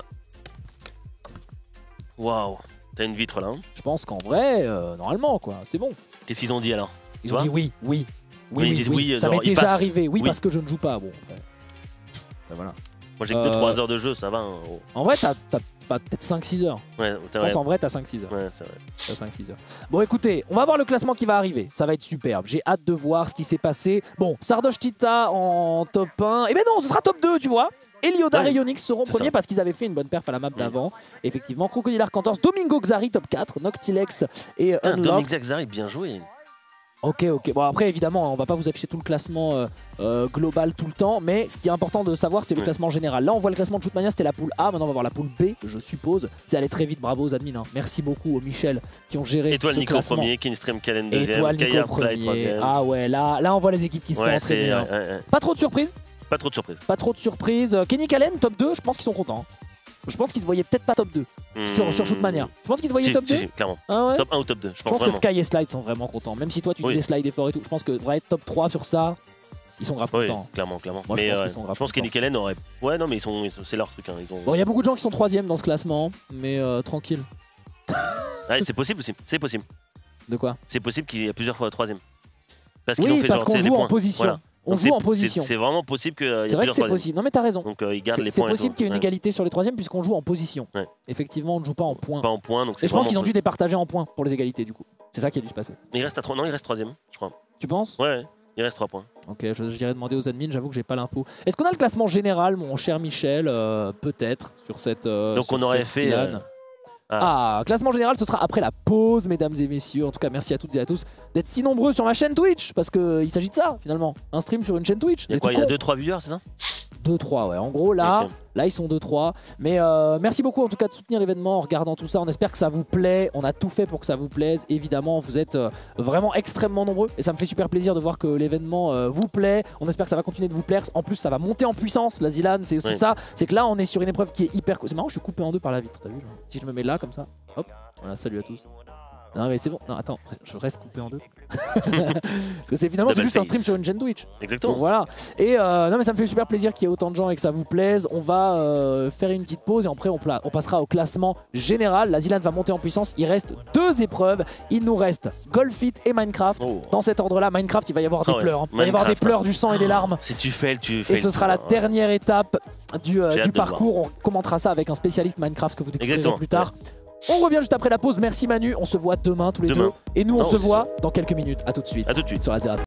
Waouh, t'as une vitre là. Hein. Je pense qu'en vrai, euh, normalement quoi, c'est bon. Qu'est-ce qu'ils ont dit alors Ils Tu ont vois dit oui, oui, oui, Oui, ils oui, disent oui. oui, Ça m'est genre, ils déjà passent. arrivé, oui, Oui. parce que je ne joue pas. Bon, après. Ben voilà. Moi j'ai que Euh, deux trois heures de jeu, ça va. Hein. Oh. En vrai, t'as t'as pas- peut-être cinq six heures. Ouais, Je t'as pense ouais. en vrai, t'as cinq six heures. Ouais, c'est vrai. T'as cinq six heures. Bon, écoutez, on va voir le classement qui va arriver. Ça va être superbe. J'ai hâte de voir ce qui s'est passé. Bon, Sardoche Tita en top un. Et ben non, ce sera top deux, tu vois. Eliodar Ouais, et Yonix seront c'est premiers ça. parce qu'ils avaient fait une bonne perf à la map d'avant. Effectivement, Crocodile Arcantor, Domingo Xari top quatre, Noctilex et Putain, Unlock. Dominique Zaxari, bien joué. Ok, ok. Bon, après, évidemment, on va pas vous afficher tout le classement euh, euh, global tout le temps, mais ce qui est important de savoir, c'est le Ouais. classement général. Là, on voit le classement de Shootmania, c'était la poule A. Maintenant, on va voir la poule B, je suppose. C'est allé très vite, bravo aux admins. hein. Merci beaucoup aux Michel qui ont géré Étoile ce Nico classement. premier, Kinstream Kalen deuxième, Étoile Nico Kayar Fly premier. troisième. Ah ouais, là, là, on voit les équipes qui se sont Ouais, c'est. entraînées. hein. ouais, ouais, ouais. Pas trop de surprises. Pas trop de surprises. Pas trop de surprises. Euh, Kenny Kalen, top deux, je pense qu'ils sont contents. Je pense qu'ils se voyaient peut-être pas top deux sur, sur Shootmania. Je pense qu'ils se voyaient Si, top si, deux. si, clairement. Ah ouais. Top un ou top deux, je Je pense pense que vraiment. Sky et Slide sont vraiment contents. Même si toi tu Oui. disais Slide et fort et tout, je pense que vrai top trois sur ça, ils sont grave Oui, contents. clairement, clairement. Moi, je mais pense euh, qu'ils sont grave je pense que contents. Nick Allen aurait. Ouais, non, mais ils sont, ils sont- c'est leur truc. Hein. Ils ont... Bon, il y a beaucoup de gens qui sont troisième dans ce classement, mais euh, tranquille. Ouais, c'est possible aussi. C'est possible. De quoi? C'est possible qu'il y ait plusieurs fois troisième. Parce qu'ils ont Oui, fait parce genre, qu'on tu sais, des joue en points. position. Voilà. On Donc joue c'est- en position. C'est c'est vraiment possible qu'il y ait C'est vrai que plusieurs c'est troisièmes. possible. Non mais t'as raison. Donc euh, ils gardent C'est les c'est points. et possible tout. qu'il y ait une Ouais. égalité sur les troisièmes puisqu'on joue en position. Ouais. Effectivement, on ne joue pas en points. Pas en points, donc c'est Et je pense vraiment qu'ils ont dû possible. départager en points pour les égalités du coup. C'est ça qui a dû se passer. Il reste à trois. Non, il reste troisième, je crois. Tu penses? Ouais, ouais. Il reste trois points. Ok, je, je dirais demander aux admins, j'avoue que j'ai pas l'info. Est-ce qu'on a le classement général, mon cher Michel? euh, Peut-être, sur cette. euh, Donc sur on aurait cette fait. Dylan. euh, Ah, classement général, ce sera après la pause, mesdames et messieurs. En tout cas, merci à toutes et à tous d'être si nombreux sur ma chaîne Twitch, parce qu'il s'agit de ça, finalement. Un stream sur une chaîne Twitch. Il y a quoi Il y a deux trois viewers, c'est ça deux trois, ouais. En gros, là, Ok. là ils sont deux trois. Mais euh, merci beaucoup, en tout cas, de soutenir l'événement en regardant tout ça. On espère que ça vous plaît. On a tout fait pour que ça vous plaise. Évidemment, vous êtes euh, vraiment extrêmement nombreux. Et ça me fait super plaisir de voir que l'événement euh, vous plaît. On espère que ça va continuer de vous plaire. En plus, ça va monter en puissance. La Zilan, c'est aussi Oui. ça. C'est que là, on est sur une épreuve qui est hyper... C'est marrant, je suis coupé en deux par la vitre, t'as vu genre. Si je me mets là, comme ça, hop. Voilà, salut à tous. Non mais c'est bon, non attends, je reste coupé en deux. Parce que c'est finalement c'est Double juste un face. stream sur une chaîne Twitch. Donc Exactement. voilà. Et euh, non mais ça me fait super plaisir qu'il y ait autant de gens et que ça vous plaise. On va euh, faire une petite pause et après on, pla- on passera au classement général. La Zilan va monter en puissance. Il reste deux épreuves. Il nous reste Golfit et Minecraft. Oh. Dans cet ordre-là, Minecraft, il va y avoir Ah des ouais. pleurs. hein. Il va y avoir des Minecraft, pleurs, du sang et des larmes. Si tu fais, tu fais. Et ce le sera la tour, ouais. dernière étape du, euh, J'ai du hâte de le parcours. On commentera ça avec un spécialiste Minecraft que vous découvrirez Exactement, plus tard. On revient juste après la pause. Merci Manu. On se voit demain tous les Demain. deux. Et nous, on Non, se on se- voit dans quelques minutes. À tout de suite. À tout de suite. Sur la Zera.